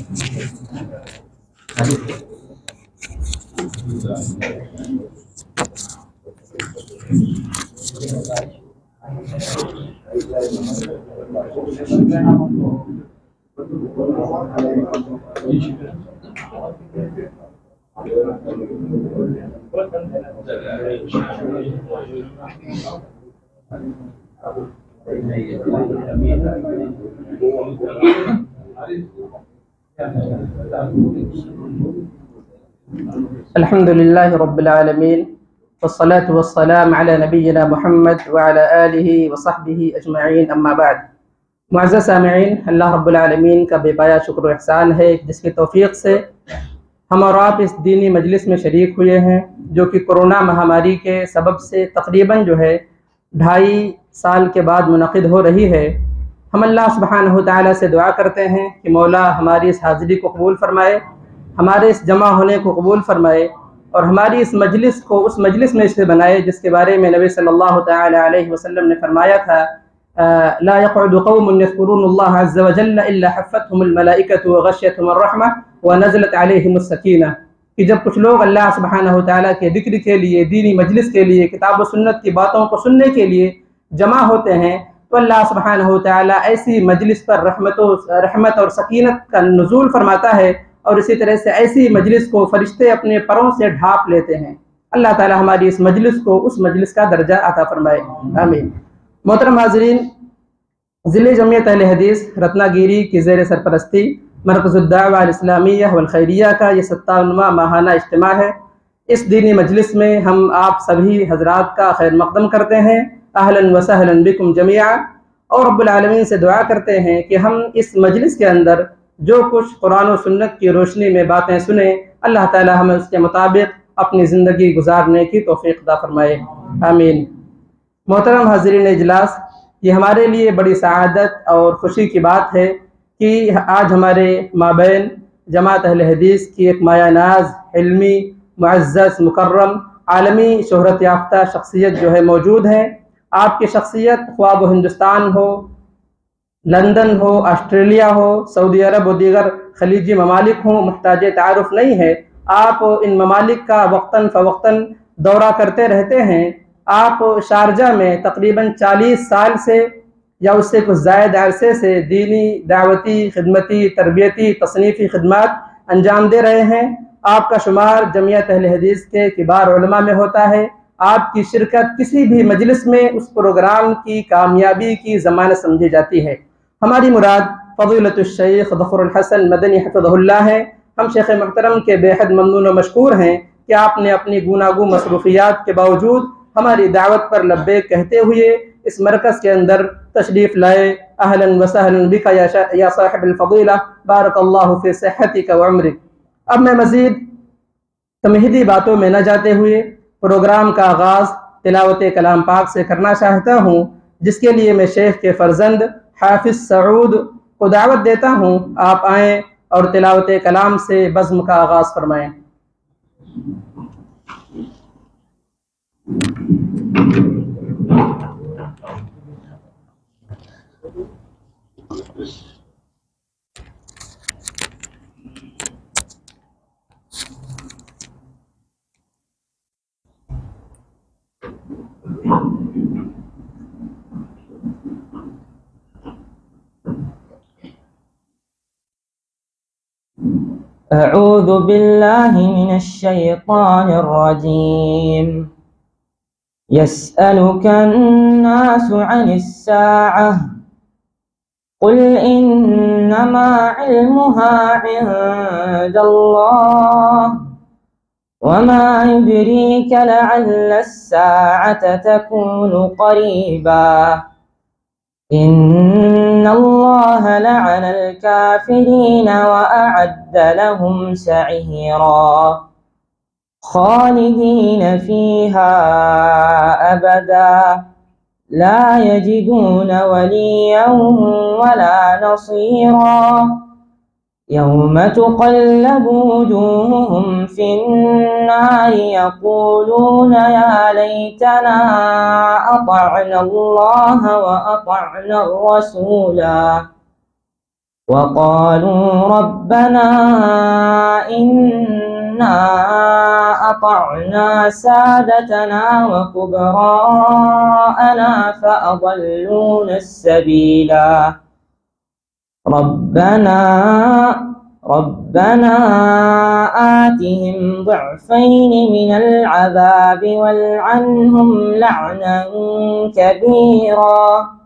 अल्हम्दुलिल्लाहि रब्बिल आलमीन वस्सलातु वस्सलाम अला नबिय्यिना मुहम्मद व अला आलिहि व सहबिहि अजमईन अम्मा बाद। मुअज़्ज़ज़ सामिईन, अल्लाह रब्बुल आलमीन का बेपाया शुक्र व एहसान है जिसकी तौफीक से हम और आप इस दीनी मजलिस में शरीक हुए हैं, जो कि कोरोना महामारी के सबब से तकरीबन 2.5 साल के बाद मुनक़िद हो रही है। हम अल्लाह सुब्हानहु व तआला से दुआ करते हैं कि मौला हमारी इस हाज़िरी को कबूल फरमाए, हमारे इस जमा होने को कबूल फरमाए और हमारी इस मजलिस को उस मजलिस में से बनाए जिसके बारे में नबी सल्लल्लाहु तआला अलैहि वसल्लम ने फरमाया था, ला यक़उदु क़ौमुन यज़्कुरूनुल्लाह अज़्ज़ व जल्ल इल्ला हफ़्फ़तहुमुल मलाइकतु व ग़श्शियतहुमुर रहमह व नज़लत अलैहिमुस सकीना, कि जब कुछ लोग अल्लाह सुब्हानहु व तआला के जिक्र के लिए, दीनी मजलिस के लिए, किताब व सुन्नत की बातों को सुनने के लिए जमा होते हैं, तो अल्लाह सुब्हानहु व तआला ऐसी मजलिस पर रहमत और सकीनत का नुज़ूल फरमाता है और इसी तरह से ऐसी मजलिस को फरिश्ते अपने परों से ढाँप लेते हैं। अल्लाह ताला हमारी इस मजलिस को उस मजलिस का दर्जा अता फरमाए, आमीन। मोहतरम हाज़रीन, ज़िले जमियत अहले हदीस रत्नागिरी की ज़ेर सरपरस्ती मरकज़ुद दावा अल इस्लामिय्या वल खैरिय्या का ये 57वां माहाना इज्तिमा है। इस दीनी मजलिस में हम आप सभी हजरात का खैर मक़दम करते हैं, अहलन व सहलन बिकुम जमीआ, और रब्बुल आलमीन से दुआ करते हैं कि हम इस मजलिस के अंदर जो कुछ कुरान और सुन्नत की रोशनी में बातें सुने, अल्लाह ताला हमें उसके मुताबिक अपनी ज़िंदगी गुजारने की तौफ़ीक़ अता फ़रमाए, आमीन। मोहतरम हाज़रीन इजलास, ये हमारे लिए बड़ी सआदत और ख़ुशी की बात है कि आज हमारे माबैन जमात अहले हदीस की एक मायानाज, इल्मी, मुअज़्ज़ज़, मुकर्रम, आलमी शोहरत याफ्ता शख्सियत जो है मौजूद है। आपकी शख्सियत ख्वाह वो हिंदुस्तान हो, लंदन हो, ऑस्ट्रेलिया हो, सऊदी अरब और दीगर खलीजी ममालिक हों, मुहताज तारुफ नहीं है। आप इन ममालिक का वक्तन फ़वक्तन दौरा करते रहते हैं। आप शारजा में तकरीबन 40 साल से या उससे कुछ ज़ायद अरसे से दीनी, दावती, खिदमती, तरबियती, तसनीफ़ी खिदमत अंजाम दे रहे हैं। आपका शुमार जमियत अहले हदीस के किबार उलमा में होता है। आपकी शिरकत किसी भी मजलिस में उस प्रोग्राम की कामयाबी की ज़मानत समझी जाती है। हमारी मुराद फ़ज़ीलतुश शेख ज़फ़रुल हसन मदनी हफ़िज़हुल्लाह है। हम शेख मोहतरम के बेहद ममनून व मशकूर हैं कि आपने अपनी गूनागू मसरूफ़ियात के बावजूद हमारी दावत पर लब्बैक कहते हुए इस मरकज़ के अंदर तशरीफ़ लाए। अहलन व सहलन बिका या साहिबुल फ़ज़ीला, बारकल्लाहु फ़ी सिह्हतिका व उम्रिक। अब मैं मज़ीद तमहीदी बातों में न जाते हुए प्रोग्राम का आगाज़ तिलावत कलाम पाक से करना चाहता हूँ, जिसके लिए मैं शेख के फ़र्जंद हाफिज़ सऊद को दावत देता हूँ। आप आएँ और तिलावत कलाम से बज़्म का आगाज़ फरमाएँ। अऊज़ु बिल्लाहि मिनश शैतानिर रजीम। यसअलुकन नासु अनिस साअह कुल इन्नमा इल्मुहा इंदल्लाह वमा युद्रीक लअल्लस साअत तकूनु क़रीबा इन्नल्लाह लअनल काफ़िरीन व अअद्द लहुम सईरा खालिदीन फ़ीहा अबदा ला यजिदून वलिय्यन वला नसीरा यौम तुक़ल्लबु वुजूहुहुम फ़िन्नारि यक़ूलून या लैतना अतअना अल्लाह व अतअना अर्रसूला وقالوا ربنا إنا أطعنا سادتنا وكبراءنا فأضلونا السبيلا ربنا آتهم ضعفين من العذاب والعنهم لعنا كبيرا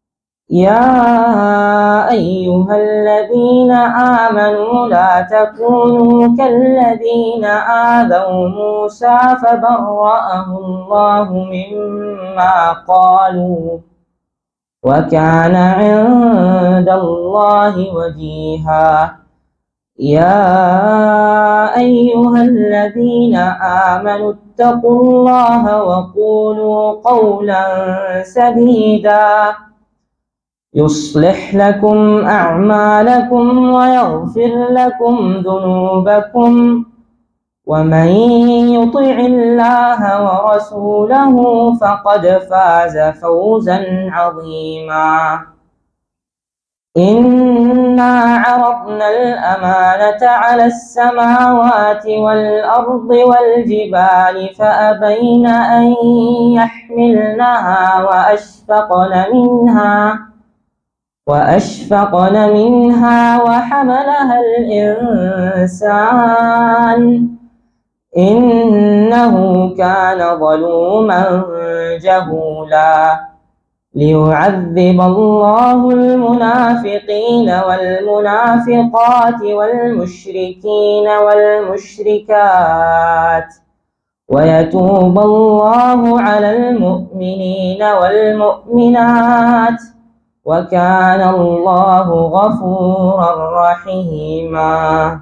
يا أيها الذين آمنوا لا تكونوا كالذين آذوا موسى فبرأه الله مما قالوا وكان عند الله وجيها يا أيها الذين آمنوا اتقوا الله وقولوا قولا سديدا يصلح لكم أعمالكم ويغفر لكم ذنوبكم ومن يطع الله ورسوله فقد فاز فوزا عظيما إنا عرضنا الأمانة على السماوات والأرض والجبال فأبين أن يحملنها وأشفقن منها وحملها الإنسان إنه كان ظلوما جهولا ليعذب الله المنافقين والمنافقات والمشركين والمشركات ويتوب الله على المؤمنين والمؤمنات وكان الله غفورا رحيما.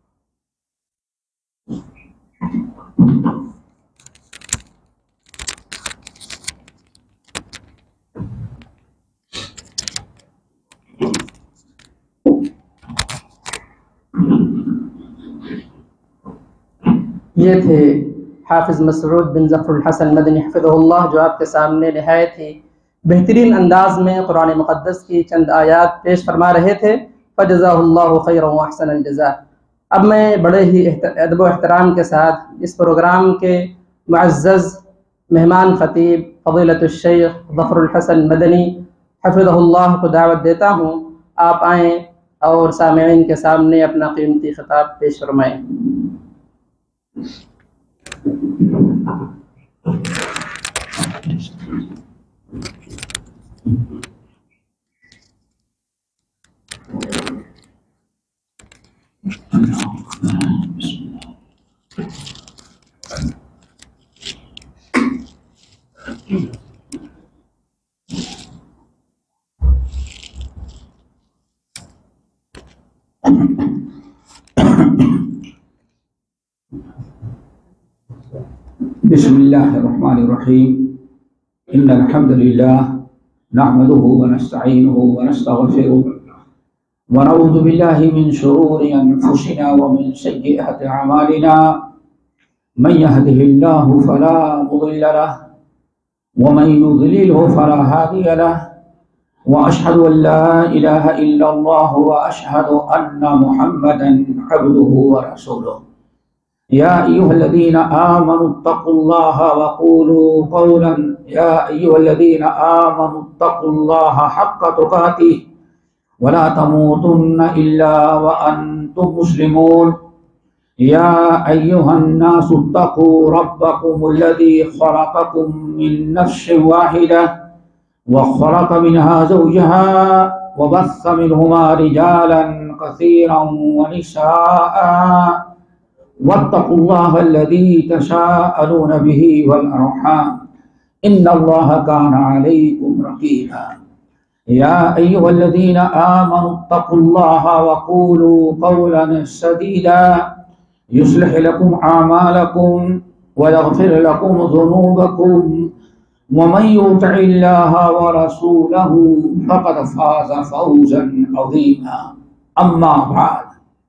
ये थे हाफिज़ मसऊद बिन ज़फ़रुल हसन मदनी हफ़िज़हुल्लाह जो आपके सामने निहायत ही बेहतरीन अंदाज में कुरान मुक़द्दस की चंद आयात पेश फरमा रहे थे। फ़जज़ाहुल्लाहु खैरन व अहसनल जज़ा। अब मैं बड़े ही अदब व एहतराम के साथ इस प्रोग्राम के मुअज़्ज़ज़ मेहमान ख़तीब फ़ज़ीलतुश शेख ज़फ़रुल हसन मदनी हफ़िज़हुल्लाह को दावत देता हूँ, आप आएँ और सामईन के सामने अपना कीमती ख़िताब पेश फरमाएँ। बिस्मिल्लाहिर्रहमानिर्रहीम इन्नल हम्दुलिल्लाह नहमदुहु व नस्तईनुहु व नस्तगफिरुहु व नऊज़ु बिल्लाहि मिन शुरूरि अनफुसिना व मिन सय्यिआति अमालिना मन यहदिहिल्लाहु फला मुदिल्ल लहु व मन युद्लिलहु फला हादिय लहु व अशहदु अन ला इलाहा इल्लल्लाह व अशहदु अन्ना मुहम्मदन अब्दुहु व रसूलुहु या अय्युहल्लज़ीना आमनुत्तक़ुल्लाह हक़्क़ तुक़ातिह व ला तमूतुन्ना इल्ला व अंतुम मुस्लिमून या अय्युहन्नासु इत्तक़ू रब्बकुमुल्लज़ी ख़लक़कुम मिन नफ्सिन वाहिदा व ख़लक़ मिनहा ज़ौजहा व बस्स मिनहुमा रिजालन कसीरन व निसाअ वत्तक़ुल्लाह अल्लज़ी तसाअलून बिही वल अर्हाम इन्नल्लाह काना अलैकुम रक़ीबा या अय्युहल्लज़ीना आमनुत्तक़ुल्लाह व क़ूलू क़ौलन सदीदा युस्लिह लकुम अमालकुम व यग़फिर लकुम ज़ुनूबकुम व मन युतिइल्लाह व रसूलहु फ़क़द फ़ाज़ फ़ौज़न अज़ीमा अम्मा बअद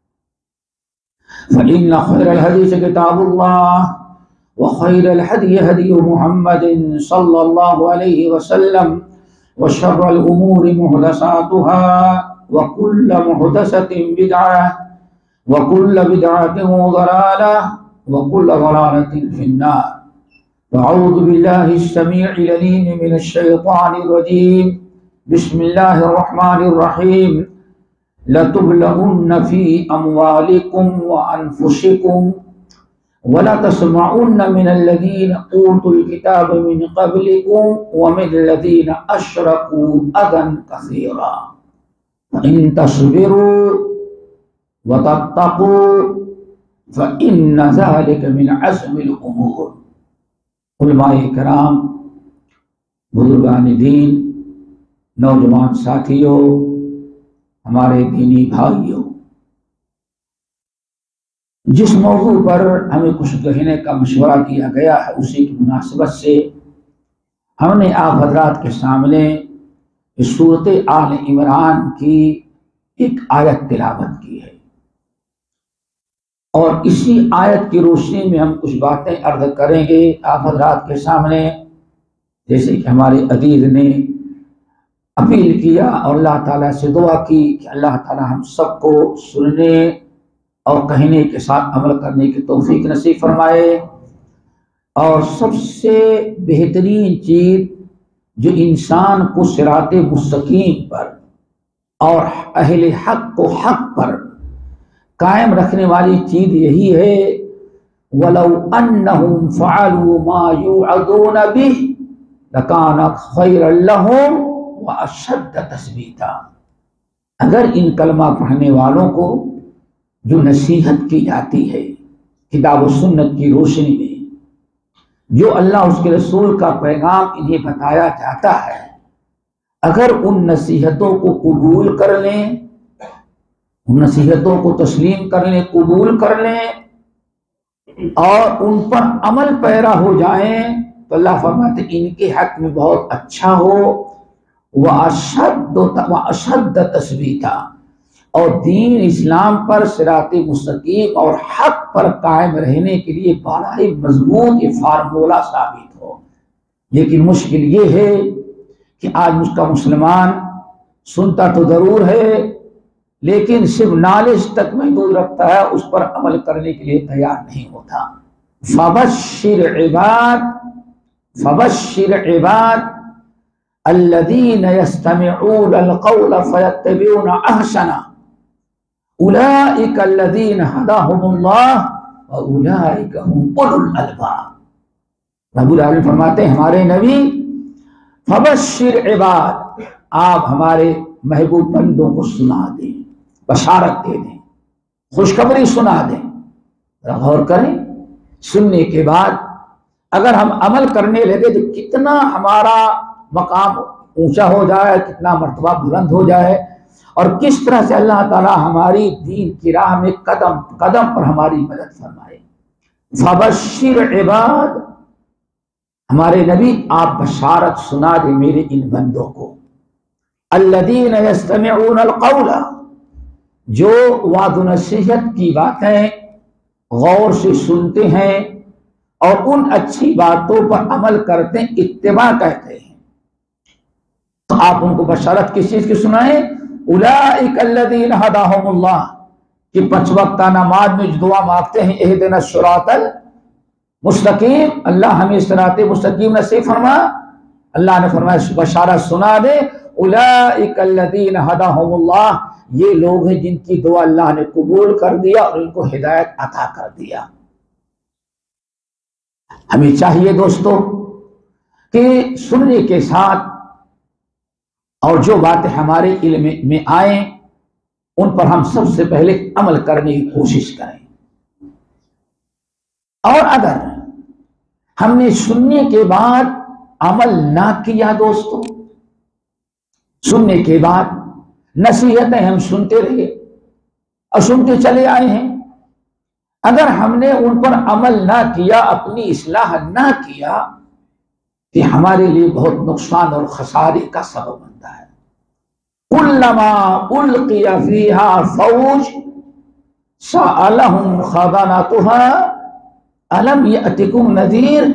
फ़इन्न खैरल हदीस किताबुल्लाह व खैरल हदी हदी मुहम्मदिन सल्लल्लाहु अलैहि वसल्लम व शर्रल उमूरि मुहदसातुहा व कुल्ल मुहदसतिन बिदअह व कुल्ल बिदअतिन ज़लालह व कुल्ल ज़लालतिन फिन्नार। अऊज़ु बिल्लाहिस समीइल अलीम मिनश शैतानिर रजीम। बिस्मिल्लाहिर रहमानिर रहीम। लतुब्लउन्न फी अमवालिकुम व अनफुसिकुम व लतस्मउन्न मिनल लज़ीना ऊतुल किताब मिन क़ब्लिकुम व मिनल लज़ीना अशरकू अज़न कसीरा इन तस्बिरू व तत्तक़ू फ़इन्न ज़ालिका मिन अज़्मिल उमूर। उलमाए किराम, बुजुर्गान दीन, नौजवान साथियों, हमारे दीनी भाइयों, जिस मौजू पर हमें कुछ कहने का मशवरा दिया गया है उसी की मुनासिबत से हमने आप हजरात के सामने इस सूरत आल इमरान की एक आयत तिलावत की है और इसी आयत की रोशनी में हम कुछ बातें अर्ज करेंगे आप हजरात के सामने। जैसे कि हमारे अजीज ने अपील किया और अल्लाह ताला से दुआ की कि अल्लाह ताला हम सबको सुनने और कहने के साथ अमल करने की तौफीक नसीब फरमाए। और सबसे बेहतरीन चीज जो इंसान को सिराते मुस्तकीम पर और अहले हक को हक पर कायम रखने वाली चीज यही है, वलौ अन्नहुम फ़अलू मा युअदून बिह लकान खैरन लहुम व अशद्द तस्बीता। अगर इन कलमा पढ़ने वालों को जो नसीहत की जाती है किताब और सुन्नत की रोशनी में, जो अल्लाह उसके रसूल का पैगाम इन्हें बताया जाता है, अगर उन नसीहतों को कबूल कर लें, उन नसीहतों को तस्लीम कर लें, कबूल कर लें और उन पर अमल पैरा हो जाएं, तो अल्लाह फरमाते इनके हक में बहुत अच्छा हो। वह अशद्द तस्बीता, और दीन इस्लाम पर सिराते मुस्तकीम और हक पर कायम रहने के लिए बड़ा ही मजबूत ये फार्मूला साबित हो। लेकिन मुश्किल ये है कि आज उसका मुसलमान सुनता तो जरूर है लेकिन सिर्फ नॉलेज तक महदूद रखता है, उस पर अमल करने के लिए तैयार नहीं होता। फबश्शिर इबाद अल्लज़ीना यस्तमिऊना अल-क़ौला फ़यत्तबिऊना अहसना उलाइका अल्लज़ीना हदाहुमुल्लाह व उलाइका हुम उलुल अलबाब। रब्बुल आलमीन फरमाते हैं हमारे नबी, फबश्शिर इबाद, आप हमारे महबूब बंदों को सुना दें, बशारत दे दें, खुशखबरी सुना दें। गौर करें, सुनने के बाद अगर हम अमल करने लगे तो कितना हमारा मकाम ऊंचा हो जाए, कितना मर्तबा बुलंद हो जाए और किस तरह से अल्लाह ताला हमारी दीन की राह में कदम कदम पर हमारी मदद फरमाए। फबश्शिर इबाद, हमारे नबी आप बशारत सुना दे मेरे इन बंदों को, अल्लज़ीना यस्तमिऊना अल-क़ौला, जो वाद नसीहत की बातें गौर से सुनते हैं और उन अच्छी बातों पर अमल करते हैं, इत्तिबा कहते हैं। तो आप उनको बशारत किस चीज की सुनाए, उलाइका अल्लज़ीना हदाहुमुल्लाह, कि 5 वक्त नमाज में जो दुआ मांगते हैं इहदिना सिरातल मुस्तकीम, अल्लाह हमें सिराते मुस्तकीम नसीब फरमा। अल्लाह ने फरमाया बशारत सुना दे, उलाइका अल्लज़ीना हदाहुमुल्लाह, ये लोग हैं जिनकी दुआ अल्लाह ने कबूल कर दिया और इनको हिदायत अता कर दिया। हमें चाहिए दोस्तों कि सुनने के साथ और जो बातें हमारे इल्म में आए उन पर हम सबसे पहले अमल करने की कोशिश करें। और अगर हमने सुनने के बाद अमल ना किया दोस्तों, सुनने के बाद नसीहतें हम सुनते रहे और सुनते चले आए हैं, अगर हमने उन पर अमल ना किया, अपनी इस्लाह ना किया, तो हमारे लिए बहुत नुकसान और खसारे का सबब बनता है। कुल्लमा उल्किया फीहा फौज सअलहुम खज़ानतुहा अलम यअतिकुम नज़ीर।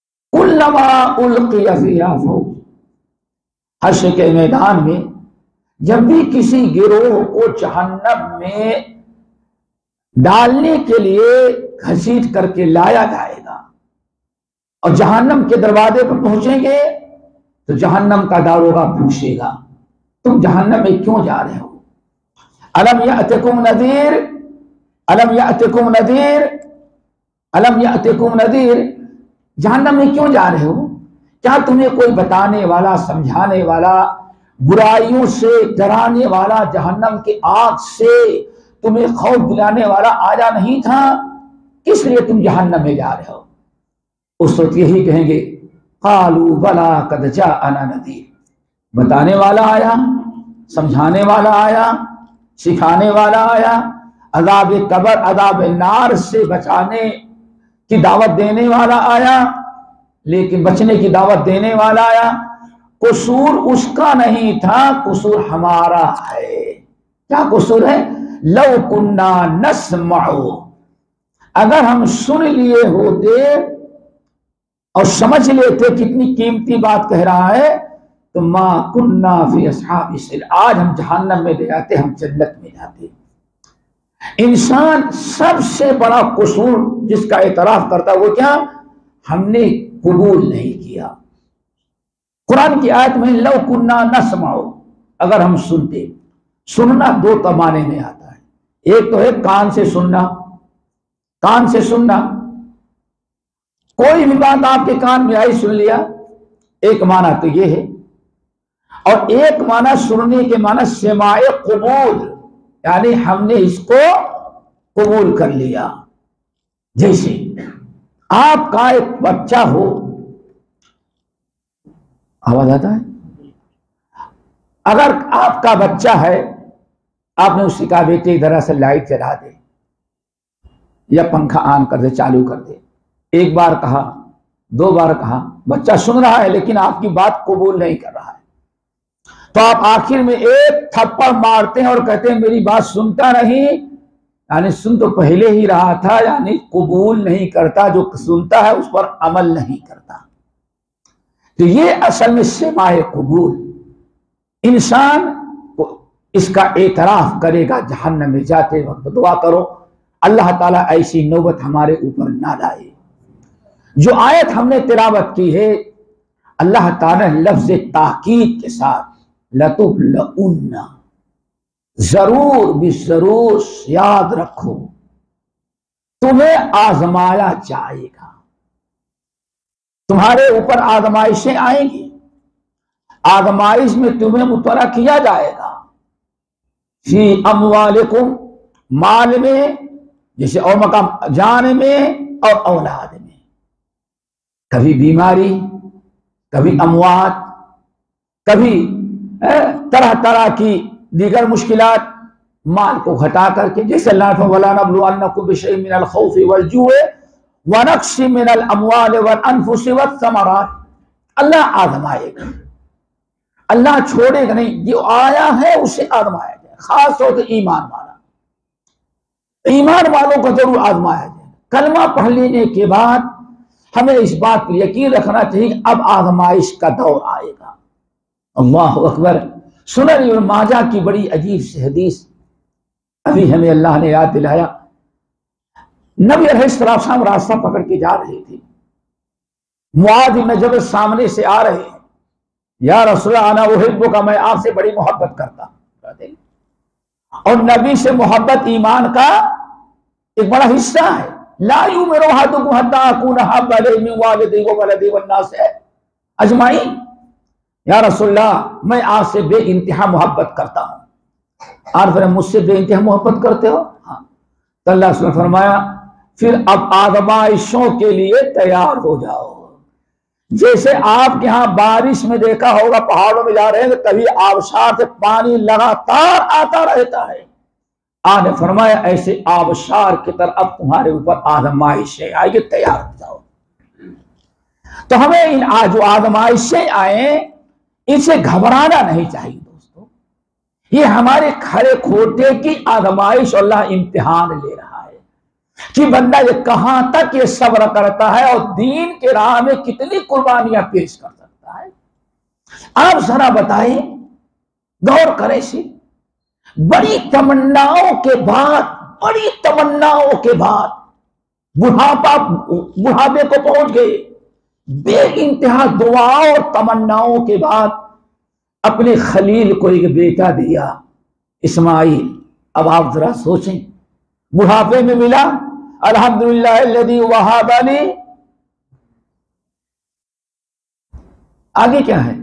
कुल्लमा उल्किया फीहा फौज, हश्र के मैदान में जब भी किसी गिरोह को जहन्नम में डालने के लिए घसीट करके लाया जाएगा और जहन्नम के दरवाजे पर पहुंचेंगे तो जहन्नम का दारोगा पूछेगा, तुम जहन्नम में क्यों जा रहे हो? अलम यातिकुम नज़ीर, अलम यातिकुम नज़ीर, अलम यातिकुम नज़ीर, जहन्नम में क्यों जा रहे हो? क्या तुम्हें कोई बताने वाला, समझाने वाला, बुराइयों से डराने वाला, जहन्नम की आग से तुम्हें खौफ दिलाने वाला आया नहीं था? किस लिए तुम जहन्नम में जा रहे हो? उस वक्त यही कहेंगे, कालू बला कद जाअना नज़ीर, बताने वाला आया, समझाने वाला आया, सिखाने वाला आया, अज़ाब कब्र, अज़ाब नार से बचाने की दावत देने वाला आया, लेकिन बचने की दावत देने वाला आया। कसूर उसका नहीं था, कसूर हमारा है। क्या कसूर है? लौ कुन्ना नस्मउ, अगर हम सुन लिए होते और समझ लेते कितनी कीमती बात कह रहा है, तो मा कुन्ना फी अस्हाबि सिल, आज हम जहन्नम में जाते, हम जन्नत में जाते। इंसान सबसे बड़ा कसूर जिसका एतराफ करता है वो क्या? हमने कबूल नहीं किया। कुरान की आयत में लौ कुन्ना नस्मउ, अगर हम सुनते। सुनना दो माने में आता है, एक तो है कान से सुनना, कान से सुनना, कोई भी बात आपके कान में आई, सुन लिया, एक माना तो ये है। और एक माना सुनने के माना सेमाए कबूल, यानी हमने इसको कबूल कर लिया। जैसे आपका एक बच्चा हो, आवाज आता है? अगर आपका बच्चा है, आपने उससे कहा बेटे इधर से लाइट जला दे या पंखा ऑन कर दे, चालू कर दे। एक बार कहा, दो बार कहा, बच्चा सुन रहा है लेकिन आपकी बात कबूल नहीं कर रहा है, तो आप आखिर में एक थप्पड़ मारते हैं और कहते हैं मेरी बात सुनता नहीं, यानी सुन तो पहले ही रहा था, यानी कबूल नहीं करता, जो सुनता है उस पर अमल नहीं करता। तो ये असल में सेमाए कबूल। इंसान इसका एतराफ करेगा जहन्नम में जाते वक्त। दुआ करो अल्लाह ताला ऐसी नौबत हमारे ऊपर ना लाए। जो आयत हमने तिलावत की है, अल्लाह ताला लफ्ज ताकीद के साथ लतुब्लउन्ना, जरूर भी जरूर याद रखो, तुम्हें आजमाया जाएगा, तुम्हारे ऊपर आजमाइशें आएंगी, आजमाइश में तुम्हें मुतला किया जाएगा। फी अमवालिकुम, माल में, जैसे और मकाम जान में और औलाद में, कभी बीमारी, कभी अमवात, कभी तरह तरह की दीगर मुश्किलात, माल को घटा करके, जैसे अल्लाह ने वला नबलुअन्नकुम बिशैइन मिनल खौफि वल जुइ व नक्सि मिनल अमवालि वल अनफुसि वस समरात, अल्लाह आजमाएगा, अल्लाह छोड़ेगा नहीं। जो आया है उसे आजमाया जाए, खास तौर से ईमान वाला, ईमान वालों को जरूर आजमाया जाए। कलमा पढ़ लेने के बाद हमें इस बात पर यकीन रखना चाहिए अब आजमाइश का दौर आएगा। अल्लाह अकबर। सुनन इब्न माजा की बड़ी अजीब सी हदीस अभी हमें अल्लाह ने याद दिलाया। नबी अलैहिस्सलाम रास्ता पकड़ के जा रहे थे, मुआद इब्न जबल सामने से आ रहे हैं, या रसूल अना उहिब्बुका, मैं आपसे बड़ी मोहब्बत करता हूं। और नबी से मोहब्बत ईमान का एक बड़ा हिस्सा है। ला युमिनु अहदुकुम हत्ता अकूना अहब्बा इलैहि मिन वालिदिही व वलदिही वन नास अजमाइन, या रसूलल्लाह मैं आपसे बे इंतहा मोहब्बत करता हूं। और फिर मुझसे बे इंतहा मोहब्बत करते हो? हाँ। तो अल्लाह ने फरमाया फिर अब आजमाइशों के लिए तैयार हो जाओ। जैसे आपके यहां बारिश में देखा होगा, पहाड़ों में जा रहे हैं तो कभी आबशार से पानी लगातार आता रहता है, आपने फरमाया ऐसे आबशार की तरह अब तुम्हारे ऊपर आजमाइशें आएगी, तैयार हो जाओ। तो हमें इन जो आजमाइशें आए इनसे घबराना नहीं चाहिए दोस्तों। ये हमारे खरे खोटे की आजमाइश, अल्लाह इम्तिहान ले रहा है कि बंदा ये कहां तक ये सब्र करता है और दीन के राह में कितनी कुर्बानियां पेश कर सकता है। आप जरा बताएं, गौर करें सी, बड़ी तमन्नाओं के बाद बुढ़ापे को पहुंच गए, बेइंतहा दुआओं और तमन्नाओं के बाद अपने खलील को एक बेटा दिया, इस्माइल। अब आप जरा सोचें, बुढ़ापे में मिला, अल्हम्दुलिल्लाह अल्लज़ी वहाबनी, आगे क्या है,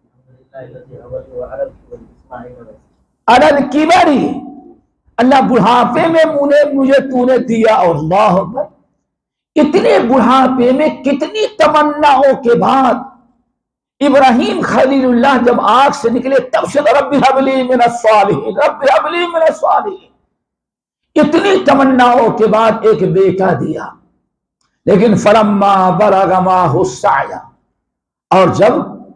अलल किबरी, अल्लाह बुढ़ापे में मुझे तूने दिया। और अल्लाह अकबर, इतने बुढ़ापे में कितनी तमन्नाओं के बाद इब्राहिम खलीलुल्लाह जब आग से निकले तब से रब्बी हबली मिनस सालिहीन, रब्बी हबली मिनस सालिहीन, इतनी तमन्नाओं के बाद एक बेटा दिया। लेकिन फलम्मा बलग माहु साया, और जब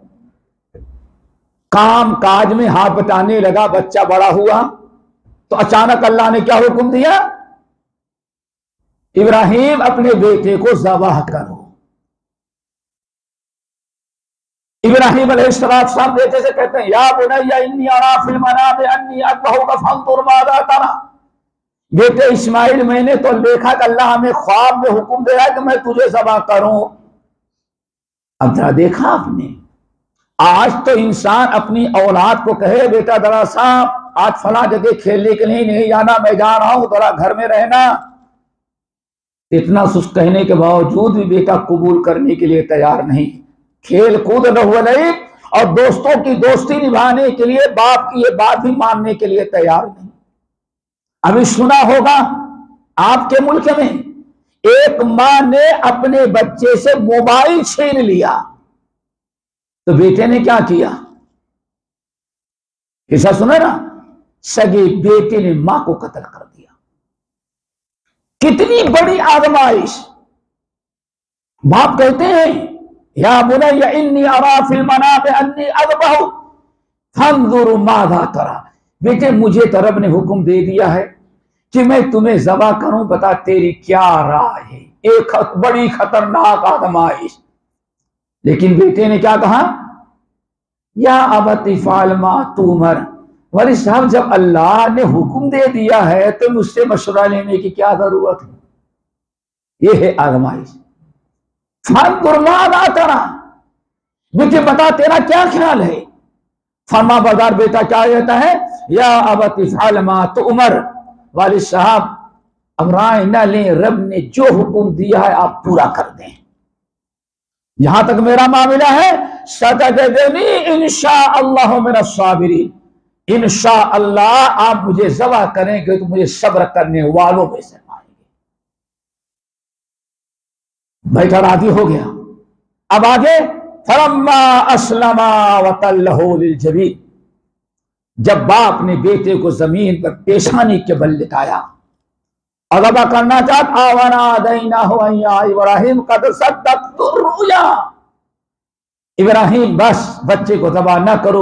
काम काज में हाथ बटाने लगा, बच्चा बड़ा हुआ, तो अचानक अल्लाह ने क्या हुक्म दिया, इब्राहिम अपने बेटे को ज़बाह करो। इब्राहिम अलैहिस्सलाम बेटे से कहते हैं, या बुनय्या इन्नी अरा फिल मनामी अन्नी अज़बहुका फंज़ुर माज़ा तरा, बेटे इस्माइल मैंने तो देखा कि अल्लाह हमें ख्वाब में हुक्म दे रहा है कि मैं तुझे ज़बाह करूं। अब जरा देखा आपने, आज तो इंसान अपनी औलाद को कहे, बेटा जरा सा आज फला जगह खेलने के लिए नहीं जाना, मैं जा रहा हूं, जरा घर में रहना। इतना सुस्त कहने के बावजूद भी बेटा कबूल करने के लिए तैयार नहीं, खेल कूद न हुआ नहीं, और दोस्तों की दोस्ती निभाने के लिए बाप की ये बात भी मानने के लिए तैयार नहीं। अभी सुना होगा आपके मुल्क में एक मां ने अपने बच्चे से मोबाइल छीन लिया, तो बेटे ने क्या किया, ऐसा सुना ना, सगे बेटे ने मां को कत्ल कर दिया। कितनी बड़ी आजमाइश। बाप कहते हैं, या बुनय्या इन्नी अरा फिल मनामी अन्नी अज़बहु फंज़ुर माज़ा तरा, बेटे मुझे तो रब ने हुक्म दे दिया है कि मैं तुम्हें ज़बा करूं, बता तेरी क्या राय है। एक बड़ी खतरनाक आजमाइश। लेकिन बेटे ने क्या कहा, या अबती फ़अल मा तुमर, वालिद साहब जब अल्लाह ने हुक्म दे दिया है तो मुझसे मशवरा लेने की क्या जरूरत है। ये है आजमाइश। फंज़ुर माज़ा तरा, मुझे बता तेरा क्या ख्याल है। फरमा बरदार बेटा क्या कहता है, या अबती फ़अल मा तुमर, वालिद साहब अब राय न लें, रब ने जो हुक्म दिया है आप पूरा कर दें। यहां तक मेरा मामला है, सतजदनी इंशाअल्लाह मिनस साबिरीन, इंशाअल्लाह आप मुझे ज़बह करेंगे तो मुझे सब्र करने वालों में से पाएंगे। बेटा राजी हो गया। अब आगे, फलम्मा अस्लमा वतल्लहु लिलजबीन, जब बाप ने बेटे को जमीन पर पेशानी के बल लिटाया और ज़बह करना चाहता, आवना दैनाहु या इब्राहिम कद सद्दक़्तुर रुया, इब्राहिम बस बच्चे को ज़बह न करो,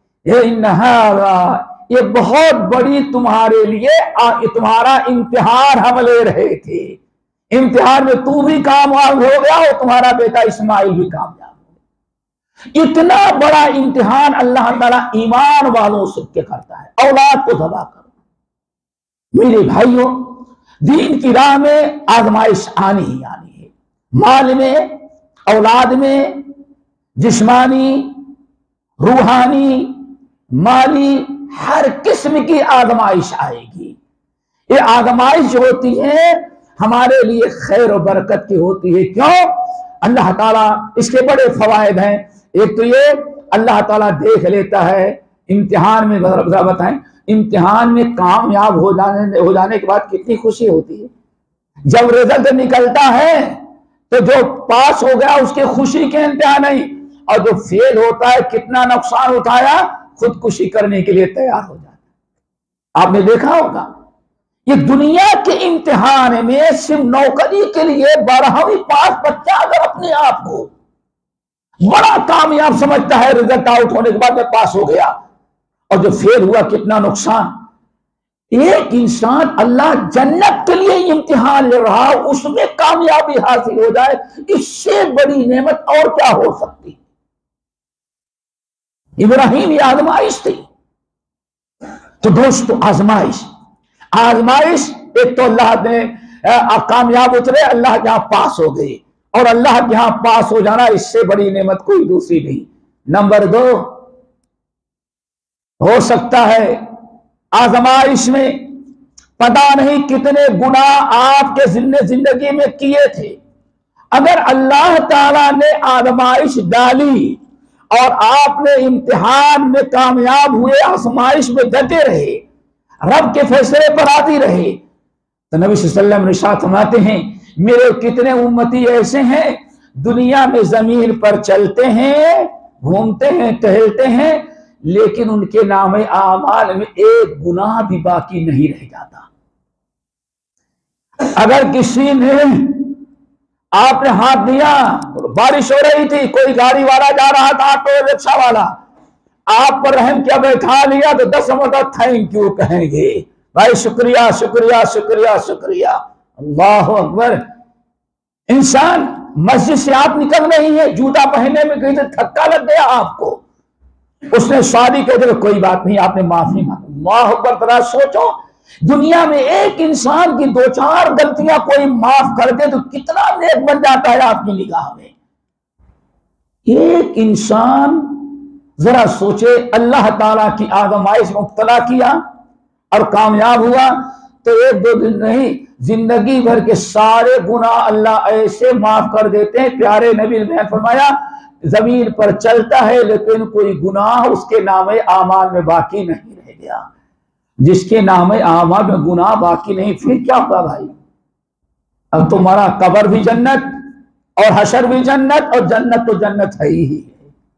ये बहुत बड़ी तुम्हारे लिए तुम्हारा इम्तिहान हम ले रहे थे, इम्तिहान में तू भी कामयाब हो गया और तुम्हारा बेटा इस्माइल भी कामयाब हो गया। इतना बड़ा इम्तिहान अल्लाह ताला ईमान वालों से करता है, औलाद को ज़बह करो। मेरे भाइयों, दीन की राह में आजमाइश आनी ही आनी है। माल में, औलाद में, जिस्मानी, रूहानी, माली, हर किस्म की आजमाइश आएगी। ये आजमाइश जो होती है हमारे लिए खैर और बरकत की होती है। क्यों? अल्लाह ताला, इसके बड़े फवायद हैं। एक तो ये अल्लाह ताला देख लेता है इम्तिहान में, बताएं इम्तिहान में कामयाब हो जाने के बाद कितनी खुशी होती है। जब रिजल्ट निकलता है तो जो पास हो गया उसके खुशी के इंतहा नहीं, और जो फेल होता है कितना नुकसान उठाया, खुदकुशी करने के लिए तैयार हो जाता है। आपने देखा होगा ये दुनिया के इम्तिहान में सिर्फ नौकरी के लिए 12वीं पास बच्चा अगर अपने आप को बड़ा कामयाब समझता है, रिजल्ट आउट होने के बाद में पास हो गया, और जो फेल हुआ कितना नुकसान। एक इंसान अल्लाह जन्नत के लिए इम्तिहान ले रहा, उसमें कामयाबी हासिल हो जाए, इससे बड़ी नेमत और क्या हो सकती। इब्राहिम ये आजमाइश थी। तो दोस्तों आजमाइश, आजमाइश एक तो अल्लाह ने कामयाब उतरे, अल्लाह के यहां पास हो गई, और अल्लाह के यहां पास हो जाना इससे बड़ी नेमत कोई दूसरी नहीं। नंबर 2, हो सकता है आजमाइश में पता नहीं कितने गुनाह आपके जिंदगी में किए थे, अगर अल्लाह ताला ने आजमाइश डाली और आपने इम्तिहान में कामयाब हुए, आजमाइश में डटे रहे, रब के फैसले पर आती रहे, तो नबी सल्लल्लाहु अलैहि वसल्लम इरशाद फरमाते हैं मेरे कितने उम्मती ऐसे हैं दुनिया में जमीन पर चलते हैं, घूमते हैं, टहलते हैं, लेकिन उनके नामे आमाल में एक गुनाह भी बाकी नहीं रह जाता। अगर किसी ने आपने हाथ दिया, बारिश हो रही थी, कोई गाड़ी वाला जा रहा था, ऑटो रिक्शा वाला, आप पर रहम किया, बैठा लिया, तो 10 मरतबा थैंक यू कहेंगे, भाई शुक्रिया शुक्रिया शुक्रिया शुक्रिया, अल्लाह अकबर। इंसान मस्जिद से आप निकल रही है, जूता पहनने में कहीं से धक्का लग गया आपको, उसने शादी कर दिया, कोई बात नहीं, आपने माफी मांगी, अल्लाह अकबर। तरह सोचो दुनिया में एक इंसान की 2-4 गलतियां कोई माफ कर दे तो कितना नेक बन जाता है आपकी निगाह में। एक इंसान जरा सोचे अल्लाह ताला की आजमाइश में मुब्तला किया और कामयाब हुआ, तो 1-2 दिन नहीं, जिंदगी भर के सारे गुनाह अल्लाह ऐसे माफ कर देते हैं। प्यारे नबी ने फरमाया जमीन पर चलता है लेकिन कोई गुनाह उसके नामे आमाल में बाकी नहीं रह गया। जिसके नामे आमाल में गुनाह बाकी नहीं, फिर क्या होगा भाई? अब तुम्हारा कब्र भी जन्नत और हशर भी जन्नत, और जन्नत तो जन्नत है ही है।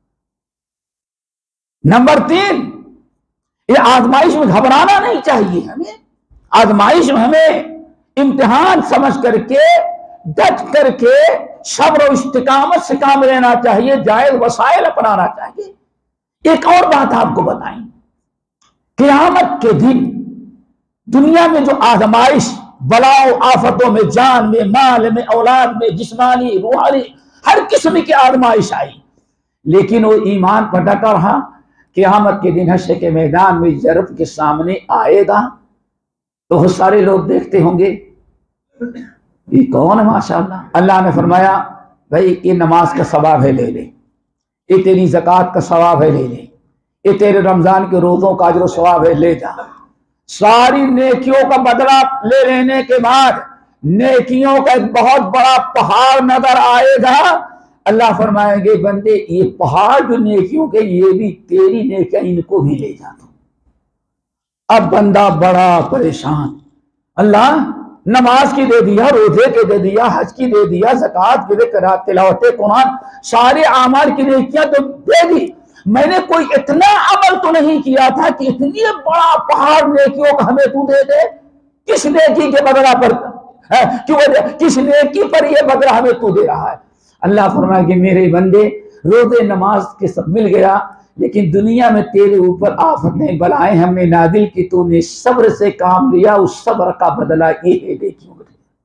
नंबर 3, ये आजमाइश में घबराना नहीं चाहिए हमें। आजमाइश में हमें इम्तिहान समझ करके, डट करके, सब्र और इस्तिकामत से काम लेना चाहिए, जायज वसाइल अपनाना चाहिए। एक और बात आपको बताएं, क़यामत के दिन दुनिया में जो आजमाइश, बलाओ आफतों में, जान में, माल में, औलाद में, जिस्मानी रूहानी हर किस्म की आजमाइश आई, लेकिन वो ईमान पर डटा रहा। क़यामत के दिन हश्र के मैदान में जरब के सामने आएगा तो बहुत सारे लोग देखते होंगे ये कौन है माशाअल्लाह। अल्लाह ने फरमाया भाई ये नमाज का सवाब है, ले ले, ये तेरी ज़कात का सवाब है, ले ले, ये तेरे रमजान के रोजों का अजर सवाब है, ले जा। सारी नेकियों का बदला ले लेने के बाद नेकियों का एक बहुत बड़ा पहाड़ नजर आएगा। अल्लाह फरमाएंगे बंदे ये पहाड़ जो नेकियों के, ये भी तेरी नेकियां, इनको भी ले जा दो। अब बंदा बड़ा परेशान, अल्लाह नमाज की दे दिया, रोजे के दे दिया, हज की दे दिया, ज़कात की दे, क़िराअत तिलावत कुरान, सारे आमाल की नेकियां तो दे दी, मैंने कोई इतना अमल तो नहीं किया था कि इतनी बड़ा पहाड़ नेकियों का हमें तू दे दे। किस नेकी के बदला पर किस नेकी पर यह बदला हमें तू दे रहा है? अल्लाह फरमाया कि मेरे बंदे रोजे नमाज के सब मिल गया, लेकिन दुनिया में तेरे ऊपर आफतें बलाएं हमने नादिल की, तूने सब्र से काम लिया, उस सब्र का बदला ये है देखियो।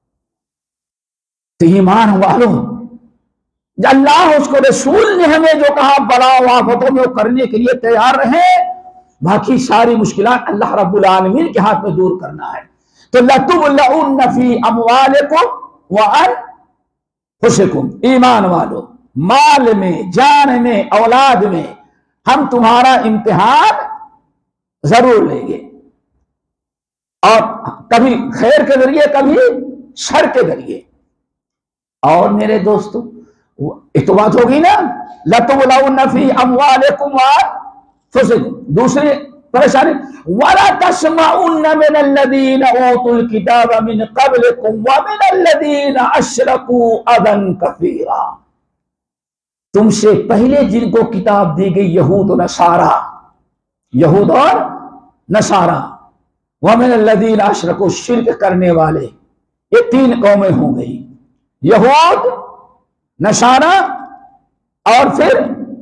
तो ईमान वालों, अल्लाह उसको रसूल ने हमें जो कहा बलाओ आफतों में वो करने के लिए तैयार रहे, बाकी सारी मुश्किलात अल्लाह रब्बुल आलमीन के हाथ में दूर करना है। तो लतुबलउन्न फी अमवालिकुम व अनफुसिकुम, ईमान वालों, माल में, जान में, औलाद में हम तुम्हारा इम्तिहान जरूर लेंगे, और कभी खैर के जरिए, कभी शर के जरिए। और मेरे दोस्तों एक तो बात होगी ना, लतुबलउन्न फी अमवालिकुम व अनफुसिकुम। दूसरी परेशानी, वला तस्मउन्न मिनल्लज़ीना ऊतुल किताब मिन क़ब्लिकुम व मिनल्लज़ीना अशरकू अज़न कसीरा। तुमसे पहले जिनको किताब दी गई यहूद और नसारा, यहूद और नसारा, व मिनल्लज़ीना अशरकू, शिर्क करने वाले, ये 3 कौमें हो गई, यहूद, नसारा और फिर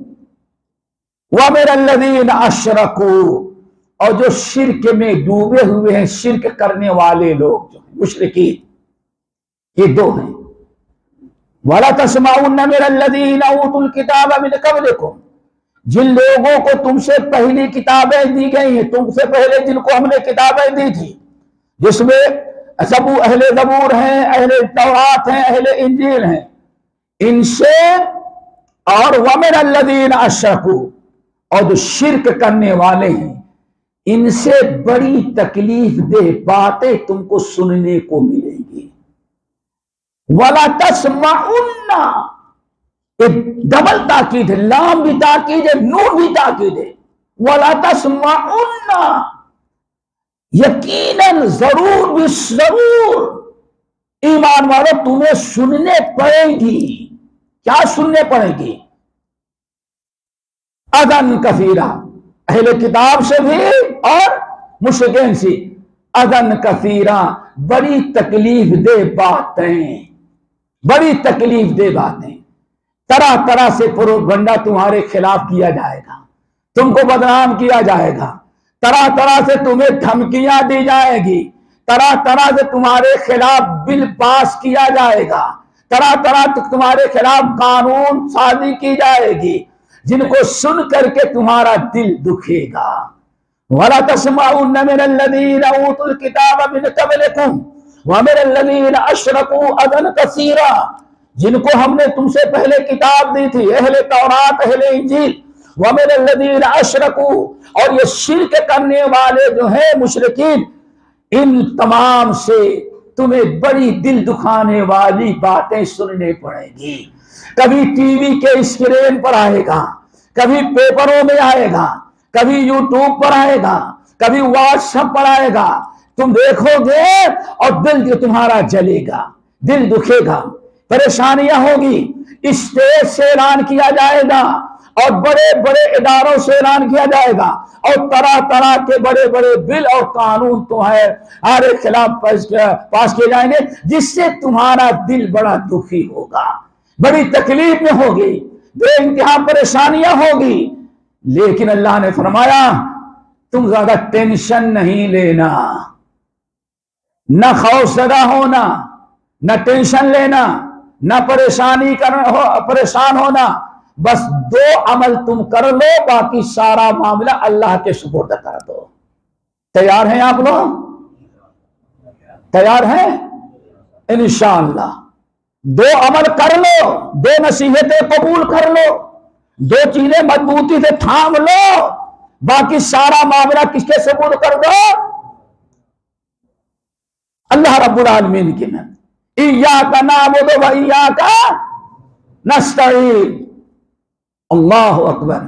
व मिनल्लज़ीना अशरकू, और जो शिर्क में डूबे हुए हैं, शिर्क करने वाले लोग जो हैं मुशरिकीन, ये 2 हैं। वला तस्मउन्न मिनल्लज़ीना ऊतुल किताब मिन क़ब्लिकुम, जिन लोगों को तुमसे पहली किताबें दी गई हैं, तुमसे पहले जिनको हमने किताबें दी थी, जिसमें अहले ज़बूर हैं, अहले तौरात हैं, अहले इंजील हैं, इनसे और वमिन अल्लज़ीन अशरकू, और जो शिर्क करने वाले हैं, इनसे बड़ी तकलीफ दे बातें तुमको सुनने को मिलेंगी। वला तस्माउन्ना, एक डबल ताकीद है, लाम भी ताकीद है, नून भी ताकीद है। वला तस्माउन्ना, यकीनन जरूर भी जरूर ईमान वालों तुम्हें सुनने पड़ेगी। क्या सुनने पड़ेगी? अदन कसीरा, अहले किताब से भी और मुश्रिकीन से, अदन कसीरा, बड़ी तकलीफ दे बातें, बड़ी तकलीफ दे बातें। तरह तरह से प्रोपगंडा तुम्हारे खिलाफ किया जाएगा, तुमको बदनाम किया जाएगा, तरह तरह से तुम्हें धमकियां दी जाएगी, तरह तरह से तुम्हारे खिलाफ बिल पास किया जाएगा, तरह तरह तुम्हारे खिलाफ कानून साजी की जाएगी, जिनको सुन करके तुम्हारा दिल दुखेगा। वला तस्माउन्ना मिनल्लज़ीना ऊतुल किताब मिन क़ब्लिकुम व मिनल्लज़ीना अशरकू अज़न कसीरा, जिनको हमने तुमसे पहले किताब दी थी, अहले तौरात, अहले इंजील, व मिनल्लज़ीना अशरकू, और ये शिर्क करने वाले जो हैं मुशरिकीन, इन तमाम से तुम्हें बड़ी दिल दुखाने वाली बातें सुनने पड़ेगी। कभी टीवी के स्क्रीन पर आएगा, कभी पेपरों में आएगा, कभी यूट्यूब पर आएगा, कभी व्हाट्सएप पर आएगा, तुम देखोगे और दिल तुम्हारा जलेगा, दिल दुखेगा, परेशानियां होगी। स्टेज से ऐलान किया जाएगा और बड़े बड़े इदारों से ऐलान किया जाएगा और तरह तरह के बड़े बड़े बिल और कानून तुम्हारे खिलाफ पास किए जाएंगे, जिससे तुम्हारा दिल बड़ा दुखी होगा, बड़ी तकलीफ में होगी, बेइंतहा परेशानियां होगी। लेकिन अल्लाह ने फरमाया तुम ज्यादा टेंशन नहीं लेना, न खौफज़दा होना, न टेंशन लेना, न परेशान होना, बस दो अमल तुम कर लो, बाकी सारा मामला अल्लाह के सुपुर्द कर दो। तैयार हैं आप लोग? तैयार हैं? इंशाअल्लाह दो अमल कर लो, दो नसीहतें कबूल कर लो, दो चीजें मजबूती से थाम लो, बाकी सारा मामला किसके सुपुर्द कर दो? अल्लाह रब्बुल आलमीन के नाम। इय्याका नअबुदु व इय्याका नस्तईन। अल्लाहु अकबर।